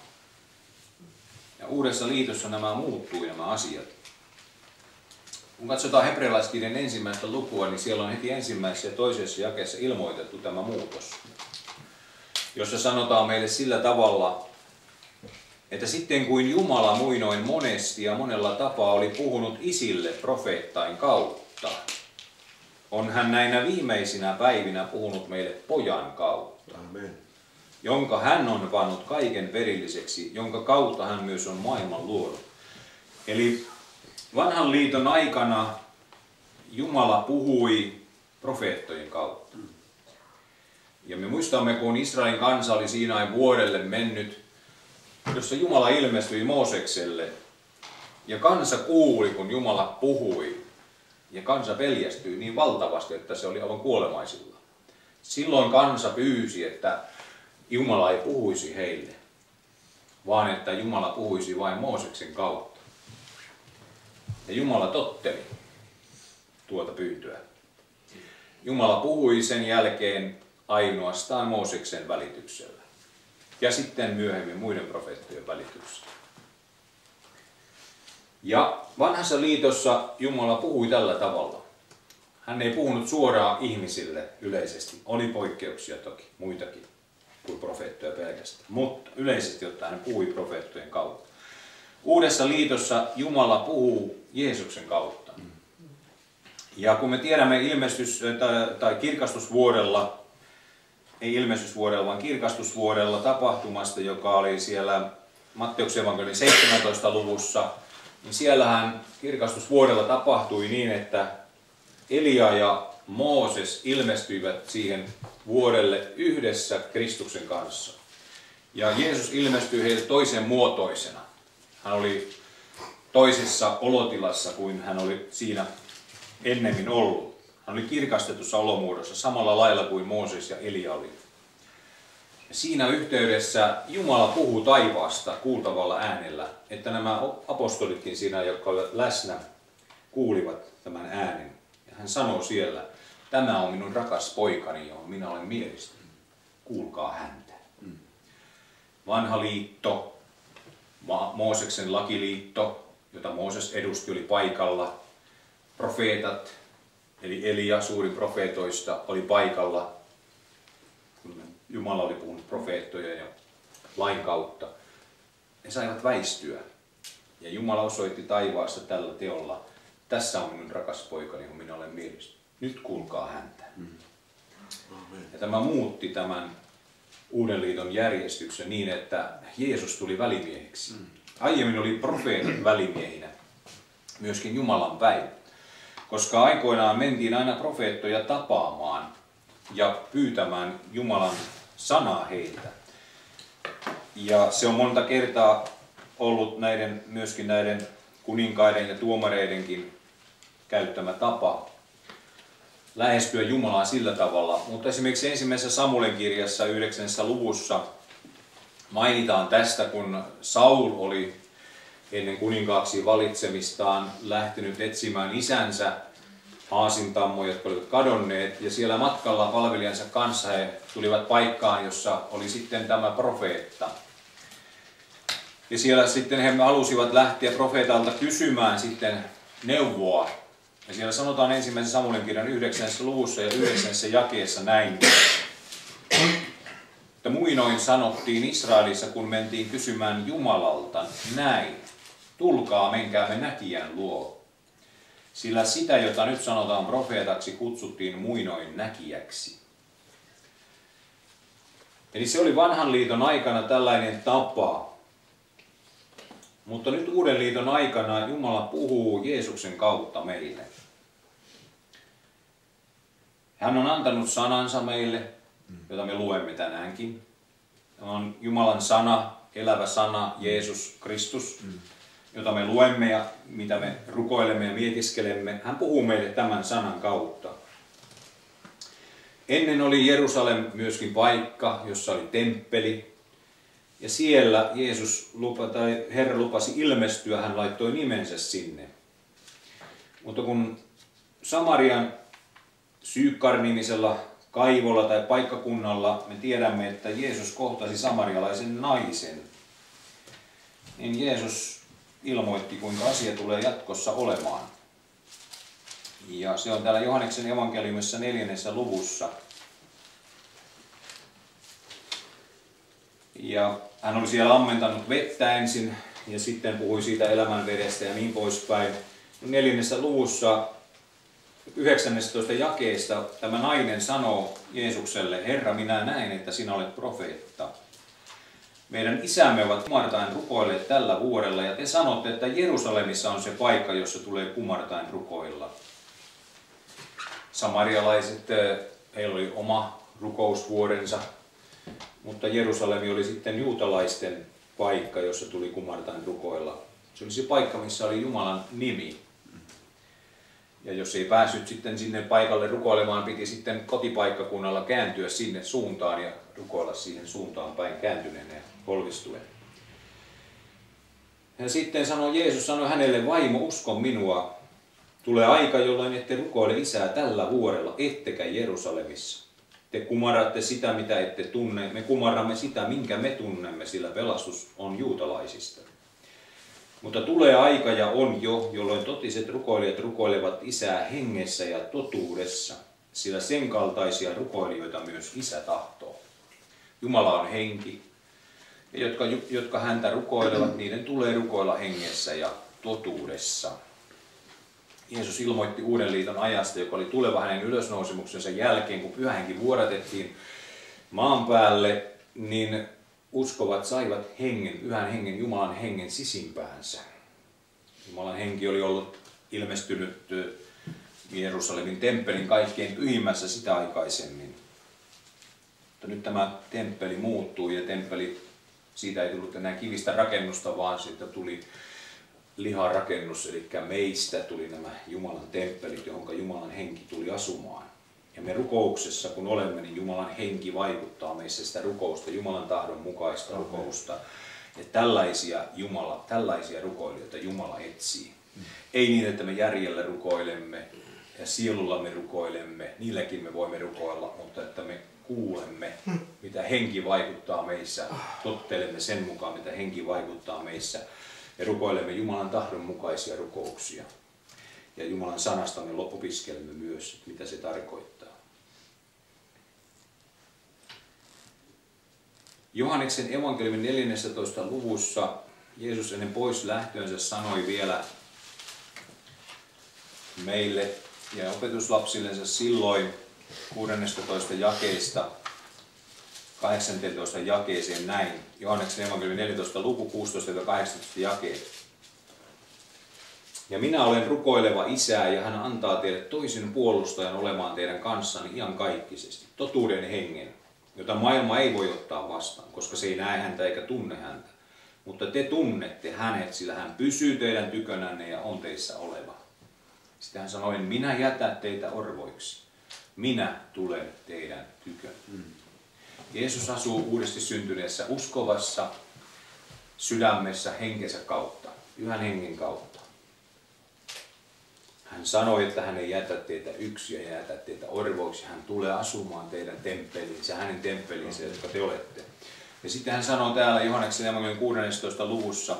Ja Uudessa liitossa nämä muuttuu nämä asiat. Kun katsotaan hebrealaiskirjan 1. lukua, niin siellä on heti ensimmäisessä ja toisessa jakeessa ilmoitettu tämä muutos, jossa sanotaan meille sillä tavalla, että sitten kuin Jumala muinoin monesti ja monella tapaa oli puhunut isille profeettain kautta, on hän näinä viimeisinä päivinä puhunut meille pojan kautta, Amen. jonka hän on pannut kaiken perilliseksi, jonka kautta hän myös on maailman luonut. Eli vanhan liiton aikana Jumala puhui profeettojen kautta. Ja me muistamme, kun Israelin kansa oli Siinain vuorelle mennyt, jossa Jumala ilmestyi Moosekselle. Ja kansa kuuli, kun Jumala puhui. Ja kansa peljästyi niin valtavasti, että se oli aivan kuolemaisilla. Silloin kansa pyysi, että Jumala ei puhuisi heille, vaan että Jumala puhuisi vain Mooseksen kautta. Ja Jumala totteli tuota pyyntöä. Jumala puhui sen jälkeen ainoastaan Mooseksen välityksellä. Ja sitten myöhemmin muiden profeettojen välityksellä. Ja vanhassa liitossa Jumala puhui tällä tavalla. Hän ei puhunut suoraan ihmisille yleisesti. Oli poikkeuksia toki, muitakin kuin profeettoja pelkästään. Mutta yleisesti ottaen hän puhui profeettojen kautta. Uudessa liitossa Jumala puhuu Jeesuksen kautta. Ja kun me tiedämme kirkastusvuodella, ei ilmestysvuodella, vaan kirkastusvuodella tapahtumasta, joka oli siellä Matteuksen evankeliumin 17. luvussa, niin siellähän kirkastusvuodella tapahtui niin, että Elia ja Mooses ilmestyivät siihen vuodelle yhdessä Kristuksen kanssa. Ja Jeesus ilmestyi heille toisen muotoisena. Hän oli toisessa olotilassa kuin hän oli siinä ennemmin ollut. Hän oli kirkastetussa olomuodossa samalla lailla kuin Mooses ja Elia oli. Ja siinä yhteydessä Jumala puhuu taivaasta kuultavalla äänellä, että nämä apostolitkin siinä, jotka olivat läsnä, kuulivat tämän äänen. Ja hän sanoo siellä, tämä on minun rakas poikani, johon minä olen mielistynyt. Kuulkaa häntä. Vanha liitto, Mooseksen lakiliitto, jota Mooses edusti, oli paikalla. Profeetat, eli Elia, suurin profeetoista, oli paikalla, kun Jumala oli puhunut profeettojen ja lain kautta. He saivat väistyä. Ja Jumala osoitti taivaasta tällä teolla, tässä on minun rakas poikani, johon minä olen mielistynyt. Nyt kuulkaa häntä. Ja tämä muutti tämän Uuden liiton järjestyksen niin, että Jeesus tuli välimieheksi. Aiemmin oli profeetat välimiehinä, myöskin Jumalan päin. Koska aikoinaan mentiin aina profeettoja tapaamaan ja pyytämään Jumalan sanaa heiltä. Ja se on monta kertaa ollut myöskin näiden kuninkaiden ja tuomareidenkin käyttämä tapa lähestyä Jumalaa sillä tavalla. Mutta esimerkiksi ensimmäisessä Samuelin kirjassa 9. luvussa mainitaan tästä, kun Saul oli ennen kuninkaaksi valitsemistaan lähtenyt etsimään isänsä aasintammoja, jotka olivat kadonneet. Ja siellä matkalla palvelijansa kanssa he tulivat paikkaan, jossa oli sitten tämä profeetta. Ja siellä sitten he halusivat lähteä profeetalta kysymään sitten neuvoa. Ja siellä sanotaan ensimmäisen Samuelin kirjan 9. luvussa ja 9. jakeessa näin. Että muinoin sanottiin Israelissa, kun mentiin kysymään Jumalalta, näin, tulkaa, menkäämme näkijän luo. Sillä sitä, jota nyt sanotaan profeetaksi, kutsuttiin muinoin näkijäksi. Eli se oli vanhan liiton aikana tällainen tapa. Mutta nyt uuden liiton aikana Jumala puhuu Jeesuksen kautta meille. Hän on antanut sanansa meille, jota me luemme tänäänkin. Tämä on Jumalan sana, elävä sana, Jeesus Kristus, jota me luemme ja mitä me rukoilemme ja mietiskelemme. Hän puhuu meille tämän sanan kautta. Ennen oli Jerusalem myöskin paikka, jossa oli temppeli. Ja siellä Herra lupasi ilmestyä, hän laittoi nimensä sinne. Mutta kun Samarian Syykkar-nimisellä kaivolla tai paikkakunnalla me tiedämme, että Jeesus kohtasi samarialaisen naisen, niin Jeesus ilmoitti, kuinka asia tulee jatkossa olemaan. Ja se on täällä Johanneksen evankeliumissa 4. luvussa. Ja hän oli siellä ammentanut vettä ensin ja sitten puhui siitä elämänvedestä ja niin poispäin. 4. luvussa 19. jakeesta tämä nainen sanoo Jeesukselle, Herra, minä näen, että sinä olet profeetta. Meidän isämme ovat kumartaen rukoilleet tällä vuodella ja te sanotte, että Jerusalemissa on se paikka, jossa tulee kumartaen rukoilla. Samarialaiset, heillä oli oma rukousvuodensa, mutta Jerusalemi oli sitten juutalaisten paikka, jossa tuli kumartaen rukoilla. Se oli se paikka, missä oli Jumalan nimi. Ja jos ei päässyt sitten sinne paikalle rukoilemaan, piti sitten kotipaikkakunnalla kääntyä sinne suuntaan ja rukoilla siihen suuntaan päin kääntyneenä ja polvistuen. Ja sitten Jeesus sanoi hänelle, vaimo, usko minua. Tulee aika, jolloin ette rukoile Isää tällä vuorella, ettekä Jerusalemissa. Te kumarratte sitä, mitä ette tunne. Me kumarramme sitä, minkä me tunnemme, sillä pelastus on juutalaisista. Mutta tulee aika ja on jo, jolloin totiset rukoilijat rukoilevat Isää hengessä ja totuudessa, sillä sen kaltaisia rukoilijoita myös Isä tahtoo. Jumala on henki, ja jotka häntä rukoilevat, niiden tulee rukoilla hengessä ja totuudessa. Jeesus ilmoitti uuden liiton ajasta, joka oli tuleva hänen ylösnousemuksensa jälkeen, kun pyhä henki vuodatettiin maan päälle, niin uskovat saivat hengen, pyhän hengen, Jumalan hengen sisimpäänsä. Jumalan henki oli ollut ilmestynyt Jerusalemin temppelin kaikkein pyhimmässä sitä aikaisemmin. Mutta nyt tämä temppeli muuttui ja siitä ei tullut enää kivistä rakennusta, vaan siitä tuli liharakennus, eli meistä tuli nämä Jumalan temppelit, johon Jumalan henki tuli asumaan. Ja me rukouksessa, kun olemme, niin Jumalan henki vaikuttaa meissä sitä rukousta, Jumalan tahdon mukaista rukousta. Ja tällaisia rukoilijoita Jumala etsii. Ei niin, että me järjellä rukoilemme ja sielulla me rukoilemme, niilläkin me voimme rukoilla, mutta että me kuulemme, mitä henki vaikuttaa meissä, tottelemme sen mukaan, mitä henki vaikuttaa meissä ja rukoilemme Jumalan tahdon mukaisia rukouksia. Ja Jumalan sanasta me opiskelemme myös, mitä se tarkoittaa. Johanneksen evankeliumin 14. luvussa Jeesus ennen pois lähtöönsä sanoi vielä meille ja opetuslapsillensa silloin 16. jakeesta 18. jakeeseen näin. Johanneksen evankeliumin 14. luku 16-18 jakeet. Ja minä olen rukoileva Isää, ja hän antaa teille toisen puolustajan olemaan teidän kanssanne iankaikkisesti, totuuden hengen, jota maailma ei voi ottaa vastaan, koska se ei näe häntä eikä tunne häntä. Mutta te tunnette hänet, sillä hän pysyy teidän tykönänne ja on teissä oleva. Sitten hän sanoi, minä jätän teitä orvoiksi. Minä tulen teidän tykön. Jeesus asuu uudesti syntyneessä uskovassa sydämessä henkensä kautta, pyhän hengen kautta. Hän sanoi, että hän ei jätä teitä yksin ja jätä teitä orvoiksi. Hän tulee asumaan teidän temppeliinsä, hänen temppeliinsä, jotka te olette. Ja sitten hän sanoo täällä Johanneksen evankeliumin 16. luvussa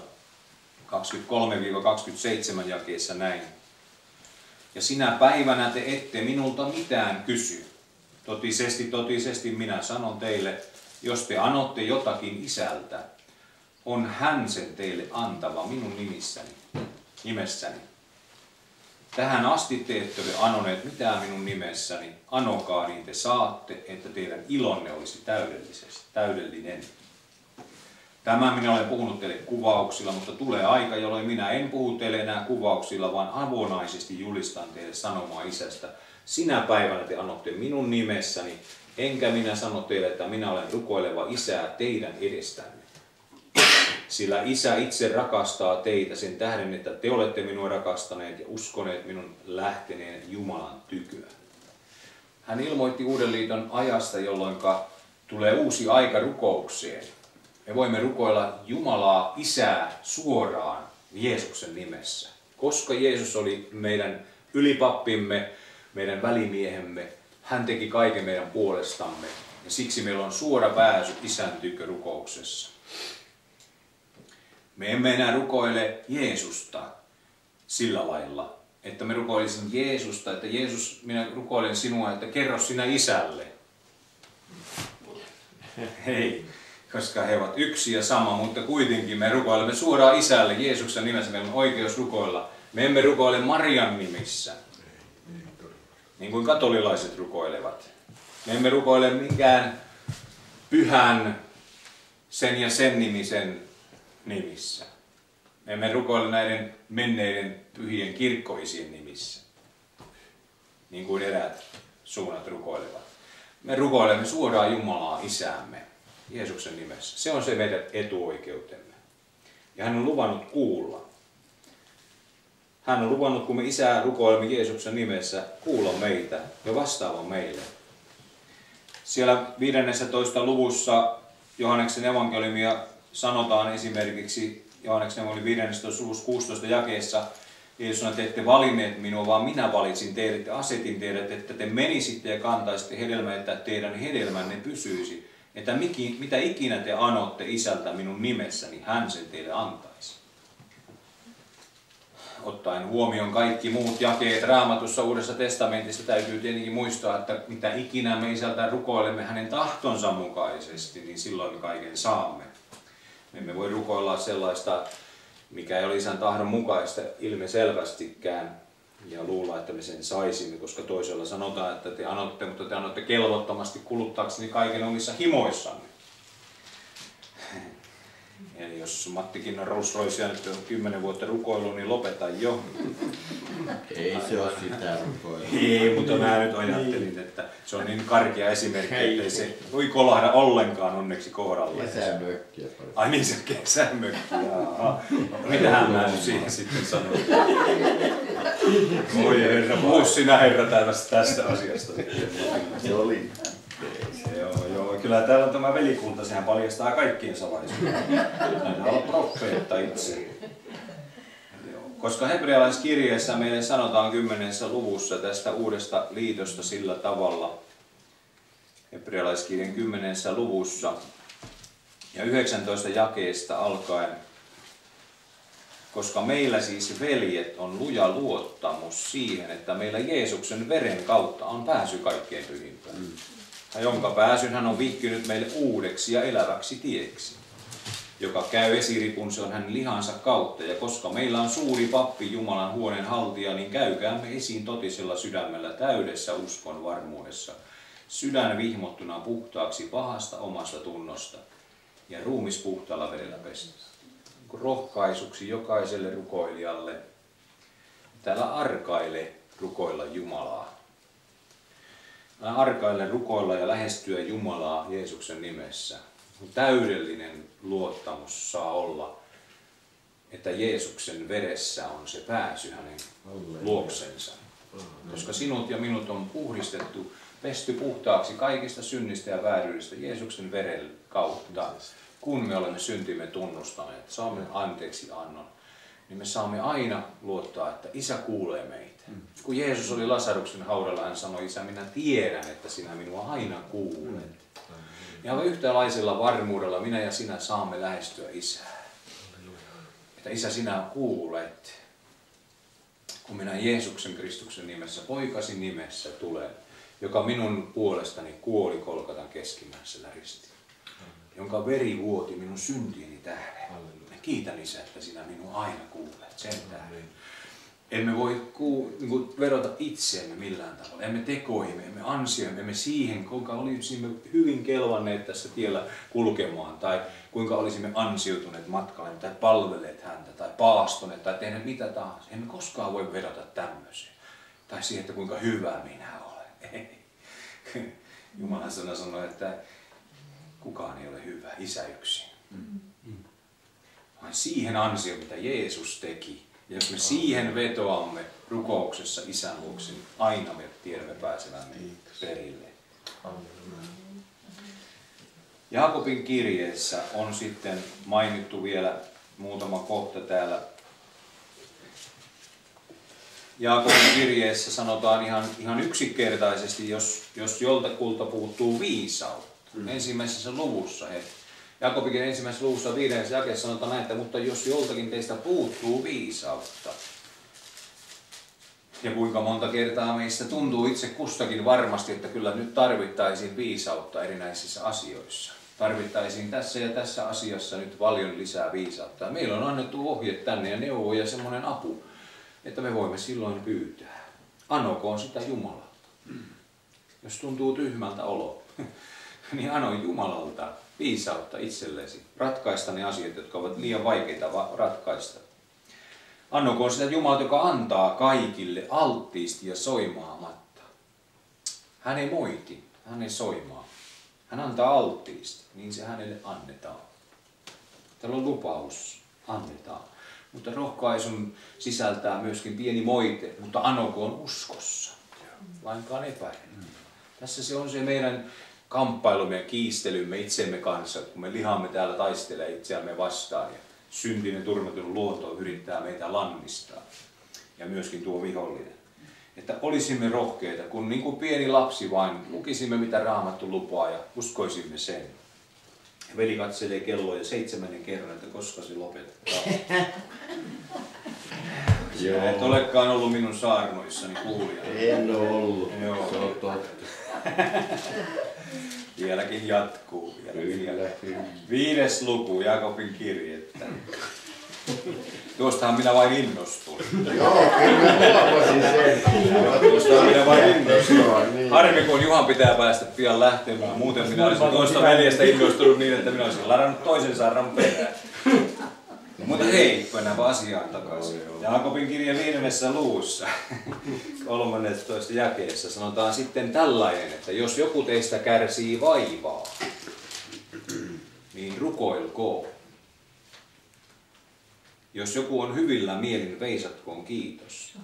23-27 jakeessa näin. Ja sinä päivänä te ette minulta mitään kysy. Totisesti, totisesti minä sanon teille, Jos te anotte jotakin Isältä, on hän sen teille antava minun nimessäni. Tähän asti te ette ole anoneet mitään minun nimessäni. Anokaa, niin te saatte, että teidän ilonne olisi täydellinen. Tämän minä olen puhunut teille kuvauksilla, mutta tulee aika, jolloin minä en puhu teille enää kuvauksilla, vaan avonaisesti julistan teille sanomaa Isästä. Sinä päivänä te anotte minun nimessäni, enkä minä sano teille, että minä olen rukoileva Isää teidän edestänne. Sillä Isä itse rakastaa teitä sen tähden, että te olette minua rakastaneet ja uskoneet minun lähteneen Jumalan tyköä. Hän ilmoitti Uuden liiton ajasta, jolloin tulee uusi aika rukoukseen. Me voimme rukoilla Jumalaa Isää suoraan Jeesuksen nimessä. Koska Jeesus oli meidän ylipappimme, meidän välimiehemme, hän teki kaiken meidän puolestamme. Ja siksi meillä on suora pääsy Isän tykö rukouksessa. Me emme enää rukoile Jeesusta sillä lailla, että me rukoilisin Jeesusta, että Jeesus, minä rukoilen sinua, että kerro sinä Isälle. Hei, koska he ovat yksi ja sama, mutta kuitenkin me rukoilemme suoraan Isälle Jeesuksen nimessä. Meillä on oikeus rukoilla. Me emme rukoile Marian nimissä, niin kuin katolilaiset rukoilevat. Me emme rukoile minkään pyhän sen ja sen nimisen nimissä. Me emme rukoile näiden menneiden pyhien kirkkoisien nimissä, niin kuin eräät suunnat rukoilevat. Me rukoilemme suoraan Jumalaa Isäämme Jeesuksen nimessä. Se on se meidän etuoikeutemme. Ja hän on luvannut kuulla. Hän on luvannut, kun me Isää rukoilemme Jeesuksen nimessä, kuulla meitä ja vastaava meille. Siellä 15. luvussa Johanneksen evankeliumia sanotaan esimerkiksi Johanneksen evankeliumin 15. luvussa 16 jakeessa, Jeesus sanoi, että ette valinneet minua, vaan minä valitsin teidät ja asetin teidät, että te menisitte ja kantaisitte hedelmää, että teidän hedelmänne pysyisi. Että mitä ikinä te anotte Isältä minun nimessäni, hän sen teille antaisi. Ottaen huomioon kaikki muut jakeet Raamatussa Uudessa testamentissa täytyy tietenkin muistaa, että mitä ikinä me Isältä rukoilemme hänen tahtonsa mukaisesti, niin silloin me kaiken saamme. Me emme voi rukoilla sellaista, mikä ei ole Isän tahdon mukaista ilmiselvästikään ja luulla, että me sen saisimme, koska toisella sanotaan, että te anotte, mutta te anotte kelvottomasti kuluttaakseni kaiken omissa himoissanne. Eli jos Mattikin on Rolls-Roycea nyt 10 vuotta rukoillut, niin lopeta jo. Ei se ole sitä rukoilua. Ei, mutta mä nyt ajattelin, että se on niin karkea esimerkki, ettei se voi kolahda ollenkaan onneksi kohdalle. Kesämökkiä. Ai niin, se kesämökki. Mitähän mä nyt siihen sitten sanon? Voi herra, puhu sinä herra tästä asiasta. Se oli. Joo, kyllä täällä on tämä velikulta, sehän paljastaa kaikkien salaisuuden. Näitä olla profeetta itse. Koska hebrealaiskirjeessä meille sanotaan 10. luvussa tästä uudesta liitosta sillä tavalla, hebrealaiskirjan 10. luvussa ja 19 jakeesta alkaen, koska meillä siis veljet on luja luottamus siihen, että meillä Jeesuksen veren kautta on pääsy kaikkein pyhimpään. Jonka pääsyn hän on vihkinyt meille uudeksi ja eläväksi tieksi, joka käy esiripun, se on hänen lihansa kautta. Ja koska meillä on suuri pappi Jumalan huoneen haltija, niin käykäämme esiin totisella sydämellä täydessä uskon varmuudessa, sydän vihmottuna puhtaaksi pahasta omasta tunnosta ja ruumis puhtaalla vedellä pestä. Rohkaisuksi jokaiselle rukoilijalle, täällä arkaile rukoilla Jumalaa. Arkaille rukoilla ja lähestyä Jumalaa Jeesuksen nimessä. Täydellinen luottamus saa olla, että Jeesuksen veressä on se pääsy hänen luoksensa. Koska sinut ja minut on puhdistettu, pesty puhtaaksi kaikista synnistä ja vääryydestä Jeesuksen veren kautta. Kun me olemme syntimme tunnustaneet, saamme anteeksi annon, niin me saamme aina luottaa, että Isä kuulee meitä. Kun Jeesus oli Lasaruksen haudalla, hän sanoi, Isä, minä tiedän, että sinä minua aina kuulet. Ja yhtälaisella varmuudella minä ja sinä saamme lähestyä Isää. Että Isä, sinä kuulet, kun minä Jeesuksen Kristuksen nimessä, poikasi nimessä tulen, joka minun puolestani kuoli Golgatan keskimmäisellä ristillä. jonka veri vuoti minun syntieni tähden. Kiitän Isä, että sinä minun aina kuulet sen tähden. Emme voi vedota itseemme millään tavalla, emme tekoihimme, emme ansioimme, emme siihen, kuinka olisimme hyvin kelvanneet tässä tiellä kulkemaan, tai kuinka olisimme ansioituneet matkalle, tai palvelleet häntä, tai paastoneet, tai tehneet mitä tahansa. Emme koskaan voi vedota tämmöiseen. Tai siihen, että kuinka hyvä minä olen. Ei. Jumalan sana sanoi, että kukaan ei ole hyvä, Isä yksin. Vaan siihen ansioon, mitä Jeesus teki. Ja jos me siihen vetoamme rukouksessa Isän luokse, niin aina me tiedämme pääsevämme perille. Jaakobin kirjeessä on sitten mainittu vielä muutama kohta täällä. Jaakobin kirjeessä sanotaan ihan yksinkertaisesti, jos joltakulta puuttuu viisautta. Ensimmäisessä luvussa Jaakobin ensimmäisessä luvussa 5. jakeessa sanotaan näin, että mutta jos joltakin teistä puuttuu viisautta, ja kuinka monta kertaa meistä tuntuu itse kustakin varmasti, että kyllä nyt tarvittaisiin viisautta erinäisissä asioissa. Tarvittaisiin tässä ja tässä asiassa nyt paljon lisää viisautta. Meillä on annettu ohjeet tänne ja neuvo ja semmoinen apu, että me voimme silloin pyytää. Anokoon sitä Jumalalta. Jos tuntuu tyhmältä olo, niin ano Jumalalta viisautta itsellesi. Ratkaista ne asiat, jotka ovat liian vaikeita ratkaista. Annokoon sitä Jumalalta, joka antaa kaikille alttiisti ja soimaamatta. Hän ei moiti, hän ei soimaa. Hän antaa alttiisti, niin se hänelle annetaan. Täällä on lupaus, annetaan. Mutta rohkaisun sisältää myöskin pieni moite, mutta anokoon uskossa. Lainkaan epäilen. Tässä se on se meidän kamppailumme ja kiistelymme itsemme kanssa, kun me lihamme täällä taistelee itseämme vastaan ja syntinen turmetun luonto yrittää meitä lannistaa ja myöskin tuo vihollinen. Että olisimme rohkeita, kun niin kuin pieni lapsi vain lukisimme mitä Raamattu lupaa ja uskoisimme sen. Veli katselee kelloa ja 7. kerran, että koska se lopettaa. Sinä et olekaan ollut minun saarnoissani kuulija. En ole ollut. Joo. Se on totta. Vieläkin jatkuu. 5. luku Jaakobin kirjettä. Tuostahan minä vain innostuin. Joo, kyllä mä huomasin sen. Tuostahan minä vain innostuin. Harmi, kun Juhan pitää päästä pian lähtemään. Muuten minä olisin tuosta veljestä innostunut niin, että minä olisin ladannut toisen saarnan perään. Mutta hei, mennäänpä asiaan takaisin. Jaakobin kirjan 5. luvussa, 13. jakeessa sanotaan sitten tällainen, että jos joku teistä kärsii vaivaa, niin rukoilkoon. Jos joku on hyvillä mielin, veisatkoon kiitos.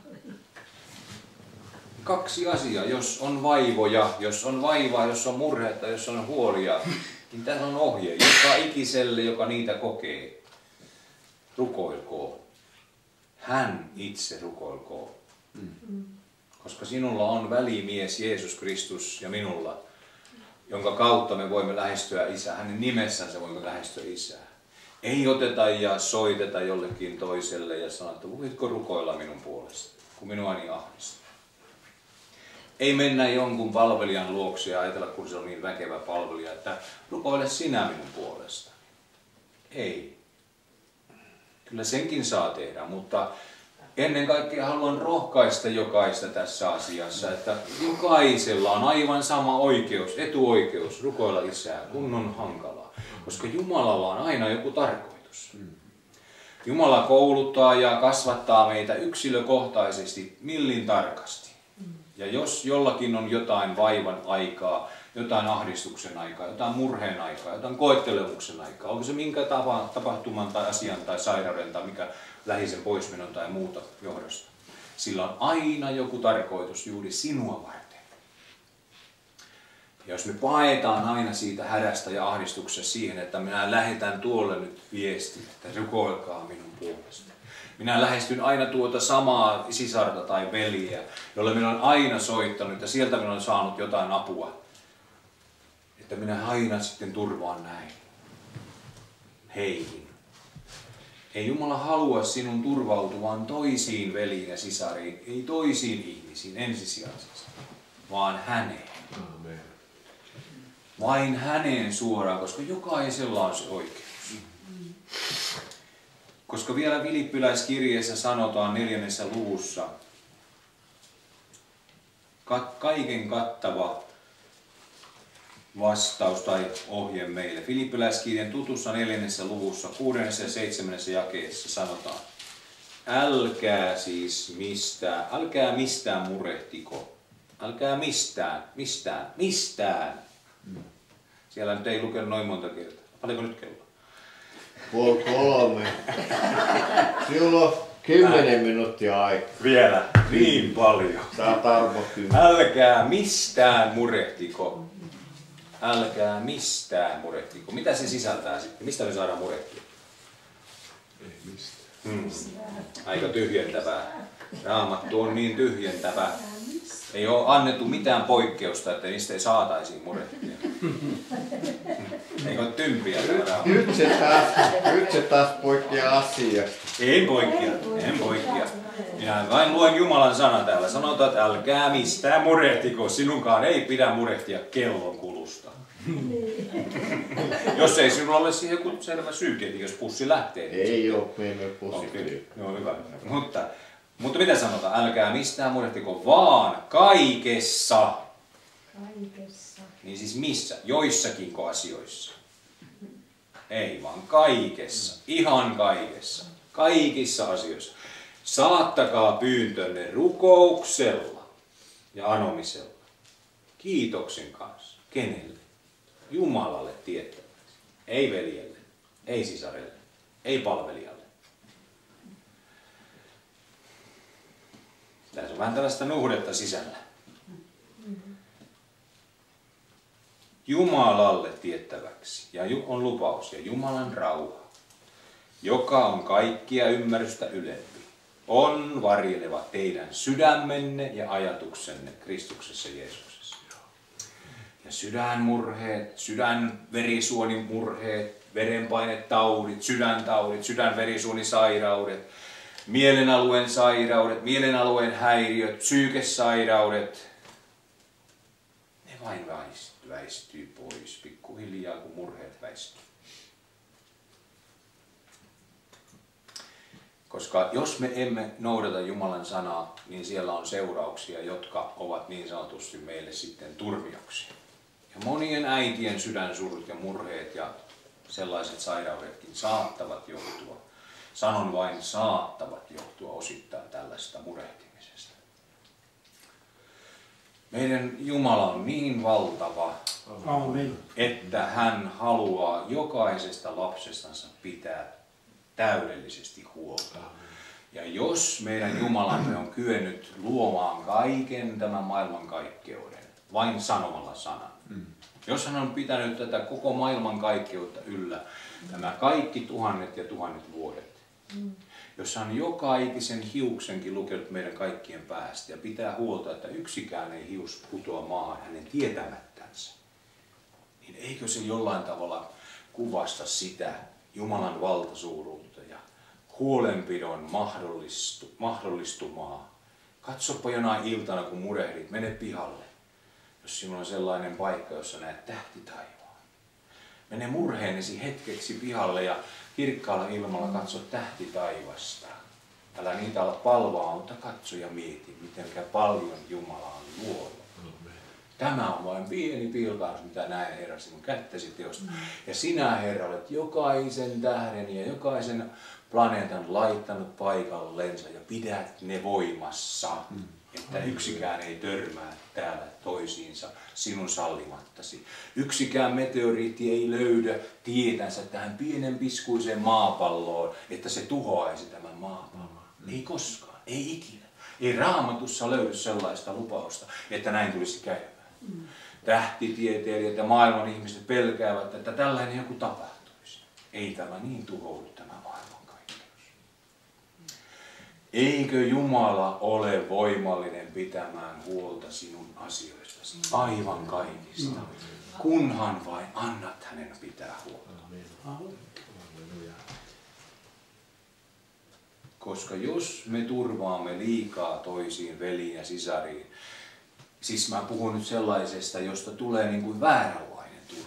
2 asiaa, jos on vaivoja, jos on vaivaa, jos on murhetta, jos on huolia, niin tässä on ohje, joka ikiselle, joka niitä kokee. Rukoilkoon. Hän itse rukoilkoon. Koska sinulla on välimies Jeesus Kristus ja minulla, jonka kautta me voimme lähestyä Isää. Hänen nimessänsä voimme lähestyä Isää. Ei oteta ja soiteta jollekin toiselle ja sanota, että voitko rukoilla minun puolesta, kun minua niin ahdistaa. Ei mennä jonkun palvelijan luokse ja ajatella, kun se on niin väkevä palvelija, että rukoile sinä minun puolestani. Ei. Kyllä senkin saa tehdä, mutta ennen kaikkea haluan rohkaista jokaista tässä asiassa, että jokaisella on aivan sama oikeus, etuoikeus rukoilla Isää, kun on hankalaa. Koska Jumalalla on aina joku tarkoitus. Jumala kouluttaa ja kasvattaa meitä yksilökohtaisesti millin tarkasti. Ja jos jollakin on jotain vaivan aikaa, jotain ahdistuksen aikaa, jotain murheen aikaa, jotain koettelemuksen aikaa, onko se minkä tapahtuman tai asian tai sairauden tai mikä lähisen poismenon tai muuta johdosta. Sillä on aina joku tarkoitus juuri sinua varten. Ja jos me paetaan aina siitä hädästä ja ahdistuksesta siihen, että minä lähetän tuolle nyt viestin, että rukoilkaa minun puolesta. Minä lähestyn aina tuota samaa sisarta tai veliä, jolle minä olen aina soittanut ja sieltä minä olen saanut jotain apua. Että minä aina sitten turvaan näin heihin. Ei Jumala halua sinun turvautuvan toisiin veliin ja sisariin, ei toisiin ihmisiin ensisijaisesti, vaan häneen. Amen. vain häneen suoraan, koska jokaisella on se oikeus. Koska vielä Filippiläiskirjeessä sanotaan 4. luvussa, kaiken kattava vastaus tai ohje meille. Filippiläiskirjeen tutussa 4. luvussa 6. ja 7. jakeessa sanotaan, älkää mistään murehtiko. Älkää mistään. Siellä nyt ei lukenut noin monta kertaa. Paljonko nyt kello? 2:30. Sinulla on 10 minuuttia aikaa. Vielä niin paljon. Saat arvo 10. Älkää mistään murehtiko. Älkää mistään murehtiko. Mitä se sisältää sitten? Mistä me saadaan murehtia? Ei mistään. Aika tyhjentävää. Raamattu on niin tyhjentävä. Ei ole annettu mitään poikkeusta, että niistä ei saataisiin murehtia. Eikö ole tympiä tämä Raamattu? Nyt se taas poikkeaa asiasta. En poikkea. Minä vain luen Jumalan sana täällä. Sanotaan, että älkää mistään murehtiko. Sinunkaan ei pidä murehtia kellon kulusta. Jos ei sinulla ole siihen joku selvä syy, tietenkin jos pussi lähtee. Niin ei ole, me emme pussi. Okay. No, hyvä. Mutta mitä sanotaan? Älkää mistään murehtiko, vaan kaikessa. Niin siis missä? Joissakinko asioissa? Ei, vaan kaikessa. Ihan kaikessa. Kaikissa asioissa. Saattakaa pyyntönne rukouksella ja anomisella. Kiitoksen kanssa. Kenelle? Jumalalle tiettäväksi. Ei veljelle, ei sisarelle, ei palvelijalle. Tässä on vähän tällaista nuhdetta sisällä. Jumalalle tiettäväksi. Ja on lupaus ja Jumalan rauha, joka on kaikkia ymmärrystä ylempi, on varjeleva teidän sydämenne ja ajatuksenne Kristuksessa Jeesuksessa. Ja sydänmurheet, sydänverisuonimurheet, verenpainetaudit, sydäntaudit, sydänverisuonisairaudet, mielenalueen sairaudet, mielenalueen häiriöt, psyykesairaudet, ne vain väistyy pois pikkuhiljaa, kun murheet väistyy. Koska jos me emme noudata Jumalan sanaa, niin siellä on seurauksia, jotka ovat niin sanotusti meille sitten turmioksia. Ja monien äitien sydänsurut ja murheet ja sellaiset sairaudetkin saattavat johtua, sanon vain saattavat johtua osittain tällaista murehtimisesta. Meidän Jumala on niin valtava, että hän haluaa jokaisesta lapsestansa pitää täydellisesti huolta. Ja jos meidän Jumalamme on kyennyt luomaan kaiken tämän maailmankaikkeuden vain sanomalla sanan, jos hän on pitänyt tätä koko maailmankaikkeutta yllä, nämä kaikki tuhannet ja tuhannet vuodet, jos hän on joka ikisen hiuksenkin lukenut meidän kaikkien päästä ja pitää huolta, että yksikään ei hius putoa maahan hänen tietämättänsä, niin eikö se jollain tavalla kuvasta sitä Jumalan valtasuuruutta ja huolenpidon mahdollistumaa. Katsopa jonain iltana, kun murehdit, mene pihalle, jos sinulla on sellainen paikka, jossa näet tähtitaivaan. Mene murheenesi hetkeksi pihalle ja kirkkaalla ilmalla katso tähtitaivasta. Älä niitä ala palvaa, mutta katso ja mieti, miten paljon Jumala on luonut. Tämä on vain pieni pilkahdus, mitä näen, Herra, sinun kättäsi teosta. Ja sinä, Herra, olet jokaisen tähden ja jokaisen planeetan laittanut paikallensa ja pidät ne voimassa, että yksikään ei törmää täällä toisiinsa sinun sallimattasi. Yksikään meteoriitti ei löydä tietänsä tähän pienen piskuiseen maapalloon, että se tuhoaisi tämän maapallon. Ei koskaan, ei ikinä. Ei Raamatussa löydy sellaista lupausta, että näin tulisi käymään. Tähtitieteilijät ja maailman ihmiset pelkäävät, että tällainen joku tapahtuisi. Ei tämä niin tuhoudu tämä maailmankaikkeus. Eikö Jumala ole voimallinen pitämään huolta sinun asioistasi aivan kaikista, kunhan vain annat hänen pitää huolta. Koska jos me turvaamme liikaa toisiin veliin ja sisariin, siis mä puhun nyt sellaisesta, josta tulee niin kuin vääränlainen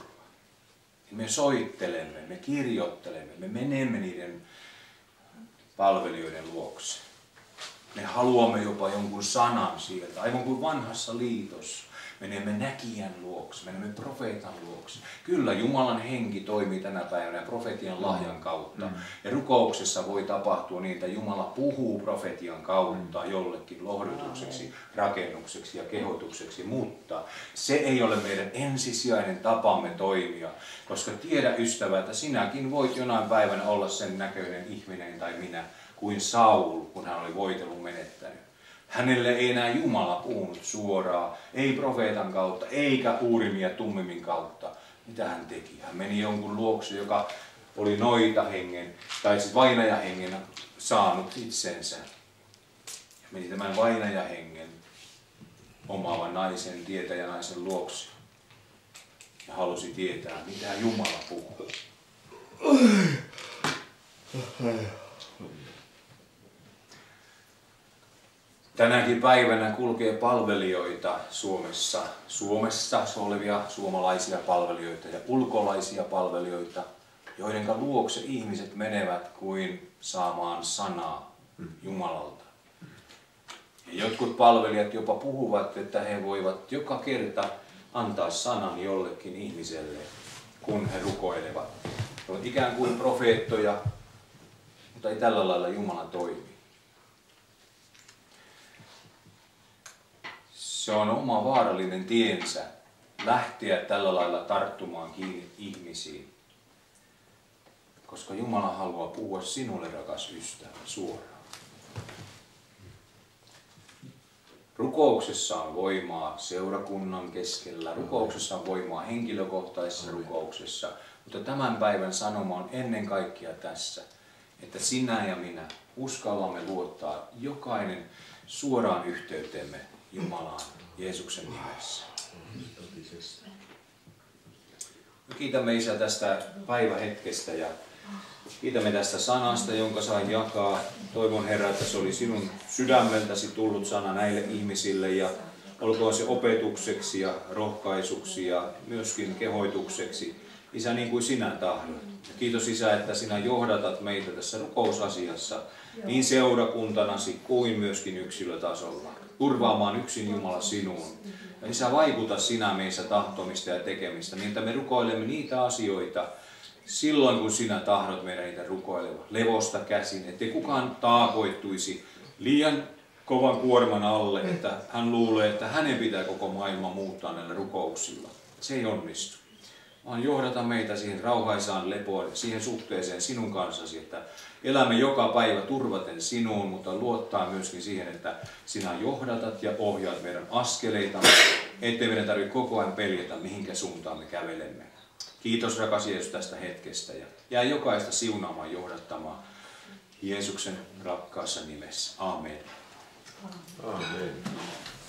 Me soittelemme, me kirjoittelemme, me menemme niiden palvelijoiden luokse. Me haluamme jopa jonkun sanan sieltä, aivan kuin vanhassa liitossa. Menemme näkijän luokse, menemme profeetan luokse. Kyllä Jumalan henki toimii tänä päivänä profetian lahjan kautta. Ja rukouksessa voi tapahtua niin, että Jumala puhuu profetian kautta jollekin lohdutukseksi, rakennukseksi ja kehotukseksi. Mutta se ei ole meidän ensisijainen tapamme toimia. Koska tiedä ystävä, että sinäkin voit jonain päivänä olla sen näköinen ihminen tai minä kuin Saul, kun hän oli voitelun menettänyt. Hänelle ei enää Jumala puhunut suoraan, ei profeetan kautta, eikä Uurimia Tummimin kautta. Mitä hän teki? Hän meni jonkun luokse, joka oli noitahengen, tai siis vainajahengen saanut itsensä. Meni tämän vainajahengen omaavan naisen, tietäjänaisen luokse. Ja halusi tietää, mitä Jumala puhuu. Tänäkin päivänä kulkee palvelijoita Suomessa olevia suomalaisia palvelijoita ja ulkolaisia palvelijoita, joiden luokse ihmiset menevät kuin saamaan sanaa Jumalalta. Ja jotkut palvelijat jopa puhuvat, että he voivat joka kerta antaa sanan jollekin ihmiselle, kun he rukoilevat. He ovat ikään kuin profeettoja, mutta ei tällä lailla Jumala toimi. Se on oma vaarallinen tiensä lähteä tällä lailla tarttumaan kiinni ihmisiin, koska Jumala haluaa puhua sinulle, rakas ystävä, suoraan. Rukouksessa on voimaa seurakunnan keskellä, rukouksessa on voimaa henkilökohtaisessa rukouksessa, mutta tämän päivän sanoma on ennen kaikkea tässä, että sinä ja minä uskallamme luottaa jokainen suoraan yhteyteemme Jumalaan Jeesuksen nimessä. Kiitämme Isä tästä päivähetkestä ja kiitämme tästä sanasta, jonka sain jakaa. Toivon Herra, että se oli sinun sydämeltäsi tullut sana näille ihmisille ja olkoon se opetukseksi ja rohkaisuksi ja myöskin kehoitukseksi. Isä, niin kuin sinä tahdot. Ja kiitos Isä, että sinä johdatat meitä tässä rukousasiassa niin seurakuntanasi kuin myöskin yksilötasolla. Turvaamaan yksin Jumala sinuun. Ja Isä, vaikuta sinä meissä tahtomista ja tekemistä, niin että me rukoilemme niitä asioita silloin, kun sinä tahdot meidän niitä rukoileva. Levosta käsin, ettei kukaan taakoittuisi liian kovan kuorman alle, että hän luulee, että hänen pitää koko maailma muuttaa näillä rukouksilla. Se ei onnistu. Vaan johdata meitä siihen rauhaisaan lepoon, siihen suhteeseen sinun kanssasi, että elämme joka päivä turvaten sinuun, mutta luottaa myöskin siihen, että sinä johdatat ja ohjaat meidän askeleitamme, ettei meidän tarvitse koko ajan peljätä, mihinkä suuntaan me kävelemme. Kiitos rakas Jeesus tästä hetkestä ja jää jokaista siunaamaan, johdattamaan Jeesuksen rakkaassa nimessä. Amen. Amen.